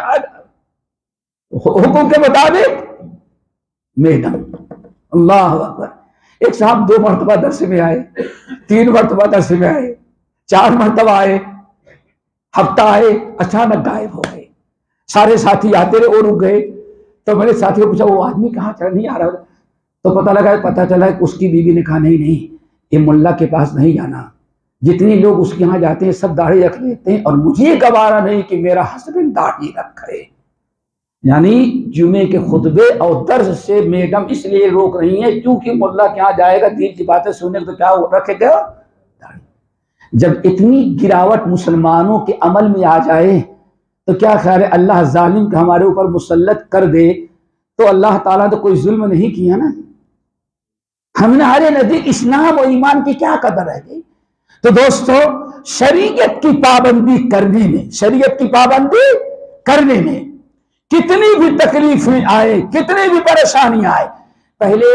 हुक्म के मुताबिक? मैडम। अल्लाह अकबर। एक साहब 2 मरतबा दरस में आए, 3 मरतबा दरस में आए, 4 मरतबा आए, हफ्ता आए, अचानक गायब हो गए। सारे साथी आते रहे और रुक गए। तो मैंने साथी को पूछा वो आदमी कहाँ चल नहीं आ रहा? तो पता चला कि उसकी बीवी ने कहा नहीं ये मुल्ला के पास नहीं जाना, जितने लोग उसके यहाँ जाते हैं सब दाढ़ी रख लेते हैं और मुझे गवारा नहीं कि मेरा हस्बैंड दाढ़ी रखे। यानी जुमे के खुतबे और दर्स से मैडम इसलिए रोक रही है क्योंकि मुल्ला के यहाँ जाएगा, दीन की बातें सुनने तो क्या रखेगा दाढ़ी। जब इतनी गिरावट मुसलमानों के अमल में आ जाए तो क्या ख्याल है, अल्लाह जालिम का हमारे ऊपर मुसल्लत कर दे तो अल्लाह ताला तो कोई जुल्म नहीं किया ना। हमने हरे नजदीक इस्लाम और ईमान की क्या कदर रह गई। तो दोस्तों शरीयत की पाबंदी करने में, शरीयत की पाबंदी करने में कितनी भी तकलीफें आए, कितनी भी परेशानियां आए। पहले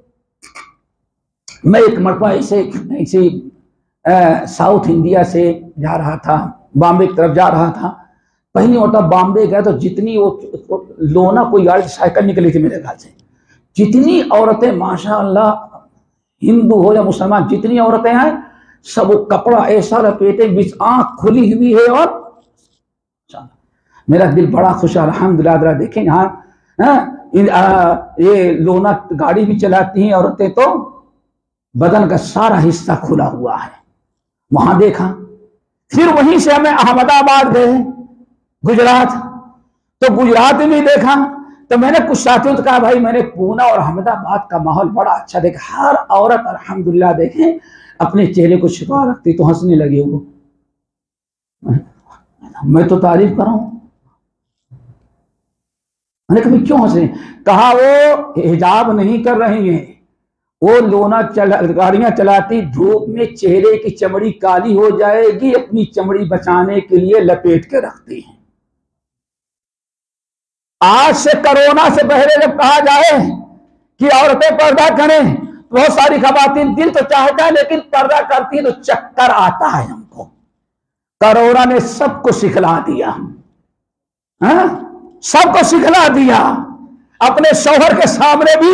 मैं एक मरतबा ऐसे साउथ इंडिया से जा रहा था, बॉम्बे की तरफ जा रहा था। पहली मरतबा बॉम्बे गया तो जितनी वो लोना कोई गाड़ी साइकिल निकली थी मेरे ख्याल से, जितनी औरतें माशाअल्लाह, हिंदू हो या मुसलमान, जितनी औरतें आए सब वो कपड़ा ऐसा लपेटे, बीच आंख खुली हुई है। और मेरा दिल बड़ा खुश है अल्हम्दुलिल्लाह। देखें यहाँ ये लोना गाड़ी भी चलाती हैं औरतें, तो बदन का सारा हिस्सा खुला हुआ है। वहां देखा, फिर वहीं से हमें अहमदाबाद गए गुजरात, तो गुजरात में भी देखा। तो मैंने कुछ साथियों से कहा भाई मैंने पूना और अहमदाबाद का माहौल बड़ा अच्छा देखा, हर औरत अल्हम्दुलिल्लाह देखें अपने चेहरे को छिपा रखती, तो हंसने लगे वो। मैं तो तारीफ कर रहा हूं। मैंने कभी क्यों हंसे? कहा वो हिजाब नहीं कर रही हैं, वो लोना गाड़ियां चलाती, धूप में चेहरे की चमड़ी काली हो जाएगी, अपनी चमड़ी बचाने के लिए लपेट के रखती हैं। आज से कोरोना से पहले जब कहा जाए कि औरतें पर्दा करें, बहुत सारी खवातीन दिल तो चाहता है लेकिन पर्दा करती है तो चक्कर आता है हमको। कोरोना ने सबको सिखला दिया, सबको सिखला दिया। अपने शौहर के सामने भी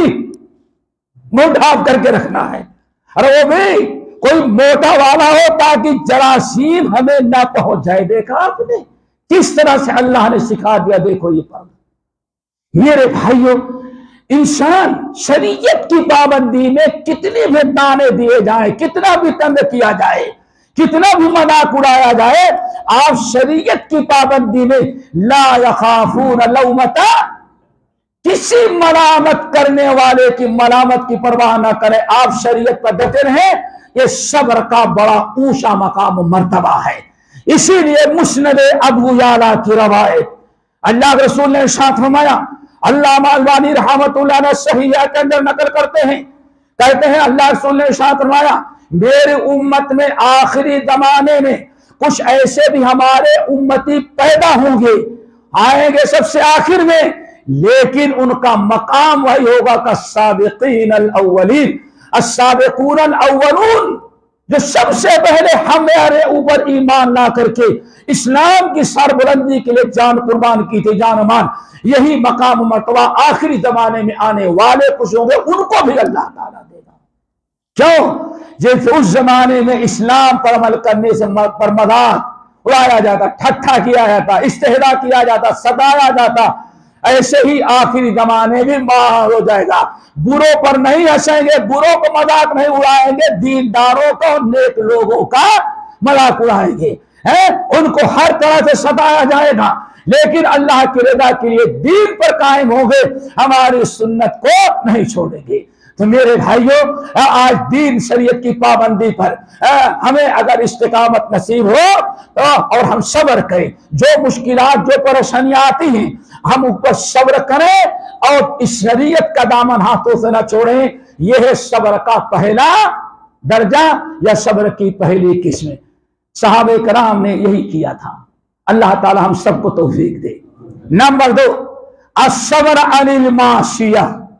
मुंह ढांप करके रखना है, अरे वो भी कोई मोटा वाला हो ताकि जरासीम हमें ना पहुंच जाए। देखा आपने किस तरह से अल्लाह ने सिखा दिया। देखो ये पर्दा। मेरे भाइयों, इंसान शरीयत की पाबंदी में कितने भी ताने दिए जाए, कितना भी तंग किया जाए, कितना भी मजाक उड़ाया जाए, आप शरीयत की पाबंदी में ला यखाफून लौमता, किसी मलामत करने वाले की मलामत की परवाह ना करें, आप शरीयत पर डटे रहें। ये सब्र का बड़ा ऊंचा मकाम मर्तबा है। इसीलिए मुस्नद अबू याला की रवायत अल्लाह के रसूल ने इरशाद फरमाया, अल्लामा अलबानी रहमतुल्लाह ने सहीह के अंदर नकल करते हैं, कहते हैं अल्लाह के रसूल ने इरशाद फरमाया, मेरे उम्मत में आखिरी जमाने में कुछ ऐसे भी हमारे उम्मती पैदा होंगे, आएंगे सबसे आखिर में, लेकिन उनका मकाम वही होगा का साबिकीन अल अव्वलीन, अस्साबिकून अल अव्वलून, जो सबसे पहले हमारे ऊपर ईमान ला करके इस्लाम की सरबुलंदी के लिए जान कुर्बान की थी, जान मान। यही मकाम मर्तबा आखिरी जमाने में आने वाले कुछ होंगे, उनको भी अल्लाह ताला देगा। क्यों? जैसे उस जमाने में इस्लाम पर अमल करने से पर मजाक उड़ाया जाता, ठट्ठा किया जाता, इस्तेहजा किया जाता, सताया जाता, ऐसे ही आखिरी जमाने में माहौल हो जाएगा। बुरों पर नहीं हंसेंगे, बुरों को मजाक नहीं उड़ाएंगे, दीनदारों को नेक लोगों का मजाक उड़ाएंगे, है उनको हर तरह से सताया जाएगा, लेकिन अल्लाह की रजा के लिए दीन पर कायम होंगे, हमारी सुन्नत को नहीं छोड़ेंगे। तो मेरे भाइयों, आज दीन शरीयत की पाबंदी पर हमें अगर इस्तिकामत नसीब हो तो और हम सब्र करें, जो मुश्किलात जो परेशानियां आती हैं हम ऊपर सब्र करें और इस शरीयत का दामन हाथों से न छोड़ें। यह है सब्र का पहला दर्जा या सब्र की पहली किस्म। सहाबे कराम ने यही किया था। अल्लाह ताला हम सबको तौफीक दे। नंबर 2, अस्सब्र अनिल मासिया,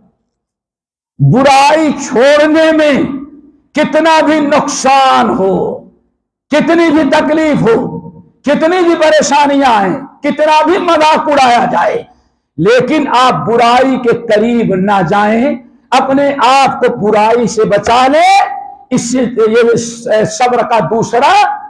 बुराई छोड़ने में कितना भी नुकसान हो, कितनी भी तकलीफ हो, कितनी भी परेशानियां आए, कितना भी मजाक उड़ाया जाए, लेकिन आप बुराई के करीब ना जाएं, अपने आप को बुराई से बचा लें। इससे ये सब्र का दूसरा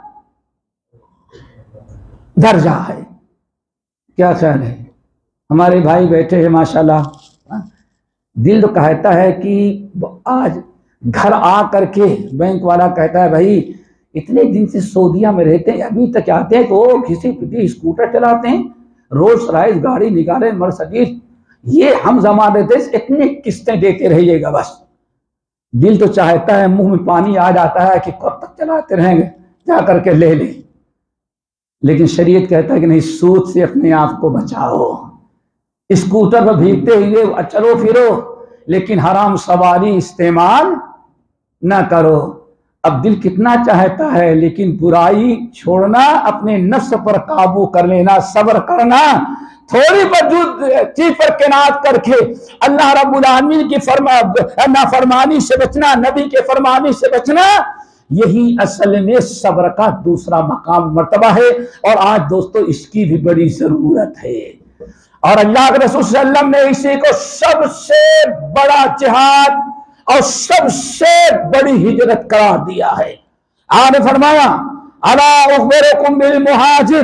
दर्जा है। क्या ख्याल है? हमारे भाई बैठे हैं माशाल्लाह, दिल तो कहता है कि आज घर आ करके बैंक वाला कहता है भाई इतने दिन से सऊदीया में रहते हैं, अभी तक आते हैं तो घिसी पिटी स्कूटर चलाते हैं, रोल्स रॉयस गाड़ी निकाले, मर्सिडीज, ये हम जमा देते, इतनी किस्तें देते रहिएगा बस। दिल तो चाहता है, मुंह में पानी आ जाता है कि कब तक चलाते रहेंगे, जा करके ले लें, लेकिन शरीयत कहता है कि नहीं, सूद से अपने आप को बचाओ। स्कूटर पर भीगते हुए चलो फिरो, लेकिन हराम सवारी इस्तेमाल ना करो। अब दिल कितना चाहता है, लेकिन बुराई छोड़ना, अपने नफ्स पर काबू कर लेना, सब्र करना, थोड़ी वजूद चीज पर किनात करके अल्लाह रब्बुल आलमीन की नाफरमानी से बचना, नबी के फरमानी से बचना, यही असल में सब्र का दूसरा मकाम मर्तबा है। और आज दोस्तों इसकी भी बड़ी जरूरत है, और अल्लाह के रसूल सल्लल्लाहु अलैहि वसल्लम ने इसी को सबसे बड़ा जिहाद और सबसे बड़ी हिजरत करार दिया है। आपने फरमाया, अला उखबिरुकुम बिल मुहाजिर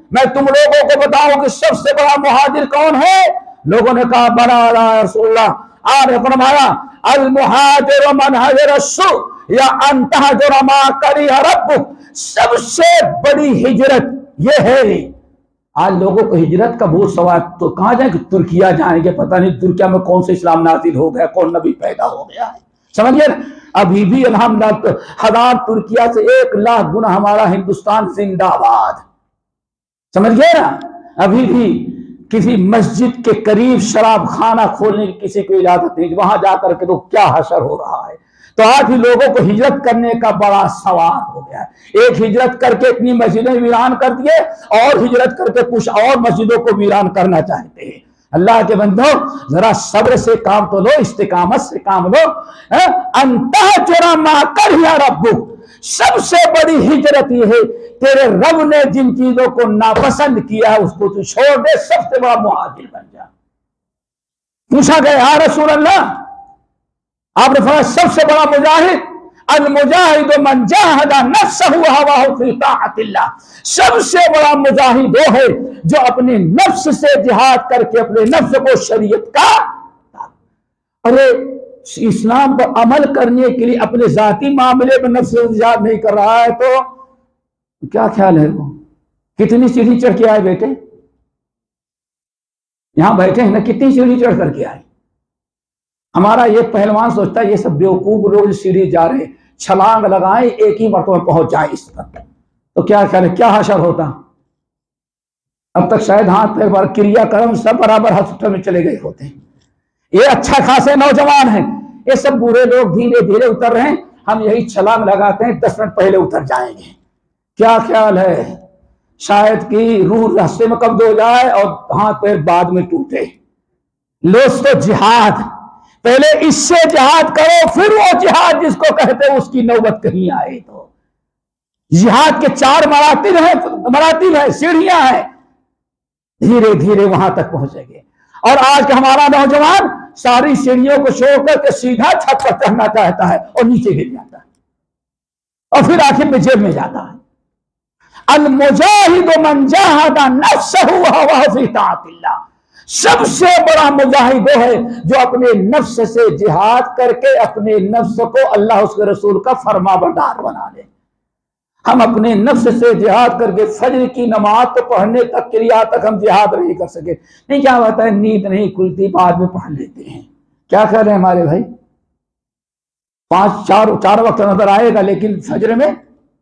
मैं तुम लोगों को बताऊं कि सबसे बड़ा मुहाजिर कौन है? लोगों ने कहा बला रसूलुल्लाह। आपने फरमाया अल मुहाजिर मन हजर अस्सु या अंतहजर मा करिह रब्बुक, सबसे बड़ी हिजरत ये है। आज लोगों को हिजरत का बहुत सवाल, तो कहां जाएंगे? तुर्किया जाएंगे, पता नहीं तुर्किया में कौन से इस्लाम नाजिल हो गया, कौन नबी पैदा हो गया है, समझिए ना। अभी भी अल्हम्दुलिल्लाह हजार तुर्किया से 1 लाख गुना हमारा हिंदुस्तान जिंदाबाद, समझ गए ना। अभी भी किसी मस्जिद के करीब शराब खाना खोलने की किसी को इजाजत नहीं, वहां जाकर के तो क्या हशर हो रहा है। तो आज भी लोगों को हिजरत करने का बड़ा सवाल हो गया है। एक हिजरत करके इतनी मस्जिदें वीरान कर दिए और हिजरत करके कुछ और मस्जिदों को वीरान करना चाहते हैं। अल्लाह के बंदो जरा सब्र से काम तो लो, इस्तिकामत से काम लो। अंतहजर मा करिह रब्बुक, सबसे बड़ी हिजरत ये है तेरे रब ने जिन चीजों को नापसंद किया है उसको तू छोड़ दे, सबसे बड़ा मुहाजिर बन जा। पूछा गया या रसूल अल्लाह, आपने फरमाया सबसे बड़ा मुजाहिद अल मुजाहिद मन जाहदा नफ्सहु व हवाहु फी ताअतिल्लाह, सबसे बड़ा मुजाहिद वो है जो अपने नफ्स से जिहाद करके अपने नफ्स को शरीयत का, अरे इस्लाम पर अमल करने के लिए अपने जाती मामले में नफ्स से जिहाद नहीं कर रहा है तो क्या ख्याल है? वो कितनी सीढ़ी चढ़ के आए बेटे, यहां बैठे हैं ना, कितनी सीढ़ी चढ़ करके आए। हमारा ये पहलवान सोचता है ये सब बेवकूफ लोग सीढ़ी जा रहे, छलांग लगाए एक ही मरतबा में पहुंच जाए इस तक, तो क्या ख्याल है क्या हशर होता। अब तक शायद हाथ पैर क्रियाक्रम सब बराबर हॉस्पिटल में चले गए होते हैं। ये अच्छा खासे नौजवान हैं, ये सब बुरे लोग धीरे धीरे उतर रहे हैं, हम यही छलांग लगाते हैं 10 मिनट पहले उतर जाएंगे। क्या ख्याल है शायद कि रूह रास्ते में कब्ज हो जाए और हाथ पैर बाद में टूटे। दोस्तों जिहाद, पहले इससे जिहाद करो फिर वो जिहाद जिसको कहते हैं उसकी नौबत कहीं आए। तो जिहाद के 4 मरातिब है, सीढ़ियां हैं, धीरे धीरे वहां तक पहुंचेंगे। और आज का हमारा नौजवान सारी सीढ़ियों को छोड़ करके सीधा छत पर चढ़ना चाहता है और नीचे गिर जाता है और फिर आखिर में जेल में जाता है। अल मुजाहिद मन जाहदा नफ्सहु व हवाहु फी ताअतिल्लाह, सबसे बड़ा मुजाहिद है जो अपने नफ्स से जिहाद करके अपने नफ्स को अल्लाह उसके रसूल का फरमाबरदार बना ले। हम अपने नफ्स से जिहाद करके फजर की नमाज तो पढ़ने तक के लिए तक हम जिहाद नहीं कर सके। नहीं क्या होता है, नींद नहीं खुलती, बाद में पढ़ लेते हैं। क्या कर रहे हैं हमारे भाई, 4 वक्त नजर आएगा लेकिन फजर में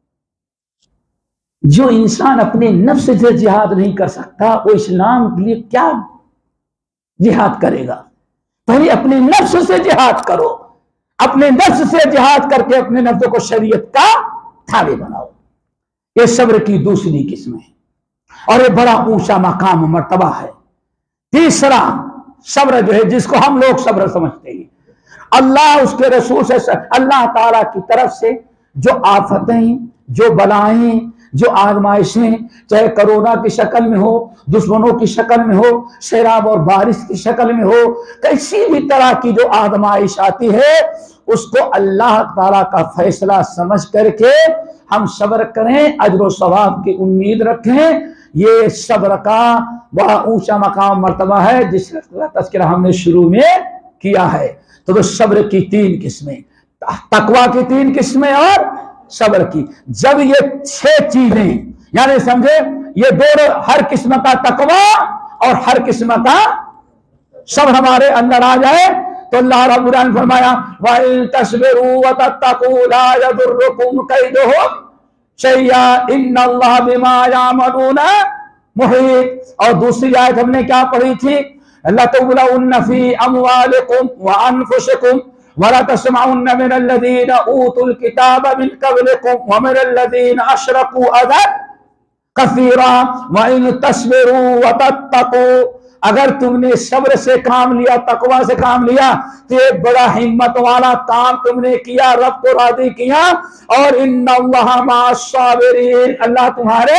जो इंसान अपने नफ्स से जिहाद नहीं कर सकता वो इस्लाम के लिए क्या जिहाद करेगा। पहले अपने नफ्स से जिहाद करो, अपने नफ्स से जिहाद करके अपने नफ्स को शरीयत का थावे बनाओ। ये सब्र की दूसरी किस्म है और ये बड़ा ऊंचा मकाम मर्तबा है। तीसरा सब्र जो है जिसको हम लोग सब्र समझते हैं, अल्लाह उसके रसूल से, अल्लाह ताला की तरफ से जो आफतें, जो बलाएं, जो आजमाइशें, चाहे कोरोना की शक्ल में हो, दुश्मनों की शक्ल में हो, शराब और बारिश की शक्ल में हो, किसी भी तरह की जो आजमाइश आती है उसको अल्लाह ताला का फैसला समझ करके हम सब्र करें, अजर सवाब की उम्मीद रखें। ये सब्र का बड़ा ऊंचा मकाम मर्तबा है जिसका तज़किरा हमने शुरू में किया है। तो सब्र की 3 किस्में, तकवा की 3 किस्में और सब्र की। जब ये 6 चीजें यानी समझे ये दोनों, हर किस्म का तकवा और हर किस्म का सब्र हमारे अंदर आ जाए तो अल्लाह रब्बुल आलमीन फरमाया वइन तस्बिरु व तत्तकू ला यदुर्रुकुम कैदुहुम शैया इन्नल्लाह बिमा यामलूना मुहीत। और दूसरी आयत हमने क्या पढ़ी थी, लतुबलउन्न फी अमवालिकुम व अनफुसिकुम वला तस्माउन्न मिनल्लज़ीना ऊतुल किताब मिन क़ब्लिकुम व मिनल्लज़ीना अशरकू अज़न कसीरा व इन तस्बिरु व तत्तकू। अगर तुमने सब्र से काम लिया, तकवा से काम लिया तो ये बड़ा हिम्मत वाला काम तुमने किया, रब को राजी किया। और इन्नल्लाह मअस साबिरीन, अल्लाह तुम्हारे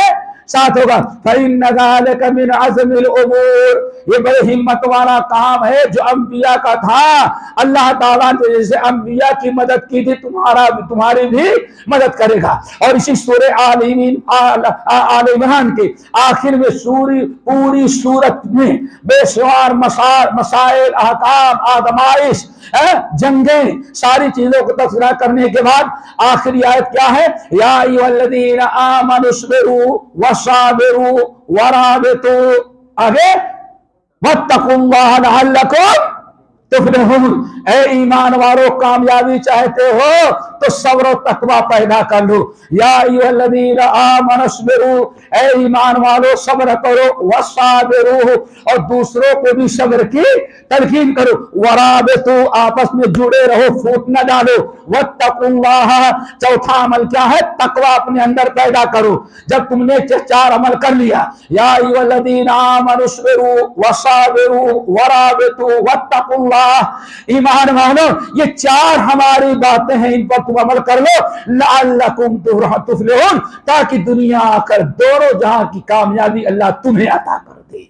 साथ होगा। फ़इन्न ज़ालिका मिन अज़्मिल उमूर, ये बड़े हिम्मत वाला काम है जो अंबिया का था। अल्लाह ताला ने जैसे अंबिया की मदद की थी, तुम्हारी भी मदद करेगा। और इसी सूरह आल इमरान के आखिर में पूरी सूरत में बेशुमार मसाइल, अहकाम, आदमाइश, जंगें, सारी चीजों को तस्करा करने के बाद आखिरी आयत क्या है? या अय्युहल्लज़ीना आमनुस्बिरू वसाबिरू वराबितू, आगे वत्तकुल्लाह लअल्लकुम तुफ्लिहून। ए ईमान वालों, कामयाबी चाहते हो तो सब्र और तकवा पैदा कर लो। या अय्युहल्लज़ीना आमनुस्बिरू, ए ईमान वालों सब्र करो, वसाबिरू, और दूसरों को भी सब्र की तलकीन करो, वराबितू, आपस में जुड़े रहो, फूट न डालो, वत्तकुल्लाह, चौथा अमल क्या है? तकवा अपने अंदर पैदा करो। जब तुमने 4 अमल कर लिया, या अय्युहल्लज़ीना आमनुस्बिरू वसाबिरू वराबितू वत्तकुल्लाह, ईमान वालों, ये 4 हमारी बातें हैं, इन पर तुम अमल कर लो, लअल्लकुम तुफ्लिहून, ताकि दुनिया आकर दोनों जहां की कामयाबी अल्लाह तुम्हें अता कर दे।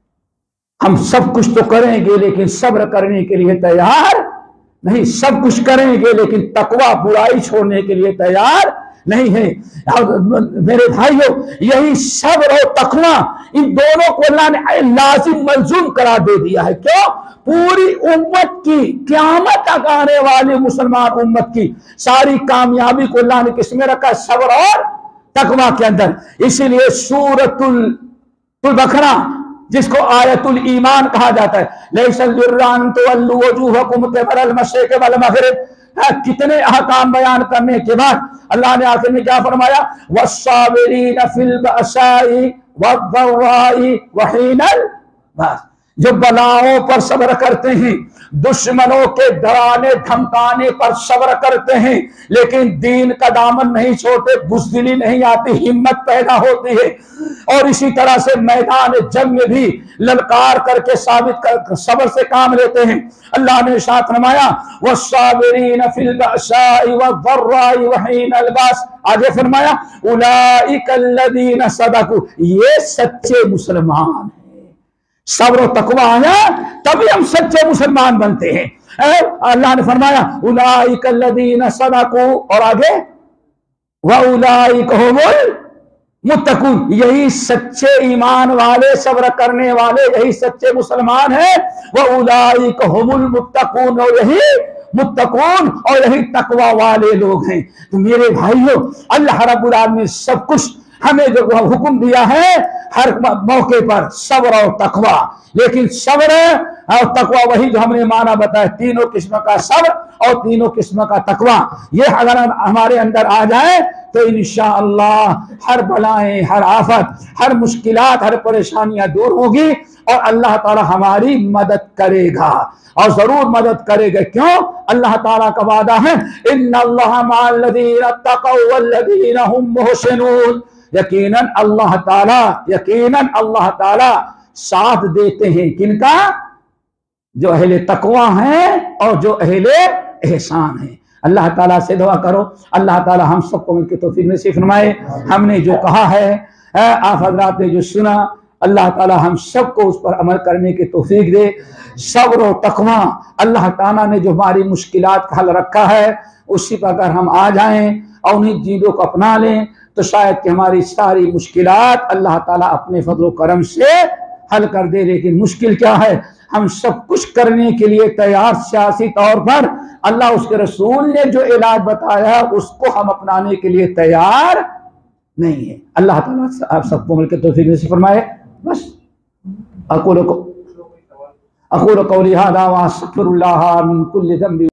हम सब कुछ तो करेंगे लेकिन सब्र करने के लिए तैयार नहीं, सब कुछ करेंगे लेकिन तकवा, बुराई छोड़ने के लिए तैयार नहीं है। मेरे भाइयों, यही सब्र और तकवा, इन दोनों को अल्लाह ने लाजिम मलजूम करार दे दिया है। क्यों? पूरी उम्मत की, क़यामत तक आने वाली मुसलमान उम्मत की सारी कामयाबी को अल्लाह ने किसमें रखा? सब्र और तकवा के अंदर। इसीलिए सूरतुल बकरा, जिसको आयतुल ईमान कहा जाता है, लैसल बिर्रा अन तुवल्लू वजूहकुम क़िबलल मशरिक़ वल मग़रिब, कितने अहकाम बयान करने के बाद अल्लाह ने आखिर में क्या फरमाया? वस्साबिरीन फिल बअसाई वद्दर्राई वहीनल बास, जो बलाओं पर सब्र करते हैं, दुश्मनों के डराने धमकाने पर सब्र करते हैं, लेकिन दीन का दामन नहीं छोड़ते, बुज़दिली नहीं आती, हिम्मत पैदा होती है। और इसी तरह से मैदान जंग में भी ललकार करके साबित कर सब्र से काम लेते हैं। अल्लाह ने साथ फरमाया, वस्साबिरीन फिल बअसाई वद्दर्राई वहीनल बास, आगे फरमाया उलाइका अल्लज़ीना सदकू, ये सच्चे मुसलमान हैं। सब्र और तकवा आया तभी हम सच्चे मुसलमान बनते हैं। अल्लाह ने फरमाया उलाइका अल्लज़ीना सदकू, और आगे वउलाइका हुमुल मुत्तकून, यही सच्चे ईमान वाले, सब्र करने वाले, यही सच्चे मुसलमान हैं। वउलाइका हुमुल मुत्तकून, और यही मुत्तकून और यही तकवा वाले लोग हैं। तो मेरे भाइयों, अल्लाह रब्बुल आलमीन सब कुछ हमें जो हुक्म दिया है हर मौके पर सब्र और तकवा, लेकिन सब्र और तकवा वही जो हमने माना बताया, तीनों किस्म का सब्र और तीनों किस्म का तकवा, ये अगर हमारे अंदर आ जाए तो इंशाअल्लाह हर बलाएं, हर आफत, हर मुश्किलात, हर परेशानियां दूर होगी और अल्लाह ताला हमारी मदद करेगा, और जरूर मदद करेगा। क्यों? अल्लाह ताला का वादा है, इन्नल्लाहा मअल्लज़ीना तक़व वल्लज़ीना हुम मुहसिनून, यकीनन अल्लाह ताला साथ देते हैं किनका? जो अहले तकवा हैं और जो अहले एहसान हैं। अल्लाह ताला से दुआ करो, अल्लाह ताला हम सबको मिलकर तौफीक नसीब फरमाए। हमने जो कहा है, आप हजरात ने जो सुना, अल्लाह ताला हम सबको उस पर अमल करने की तौफीक दे। सब्र और तकवा, अल्लाह ताला ने जो हमारी मुश्किलात का हल रखा है उसी पर अगर हम आ जाएं और उन्हीं चीज़ों को अपना लें तो शायद कि हमारी सारी मुश्किलात अल्लाह ताला अपने फजल करम से हल कर दे। लेकिन मुश्किल क्या है? हम सब कुछ करने के लिए तैयार, सियासी तौर पर अल्लाह उसके रसूल ने जो इलाज बताया उसको हम अपनाने के लिए तैयार नहीं है। अल्लाह ताला आप सबको मिलकर तौफीक नसीब फरमाए। बस अक़ूलु क़ौली हाज़ा व अस्तग़फ़िरुल्लाह मिन कुल्लि ज़ंबि।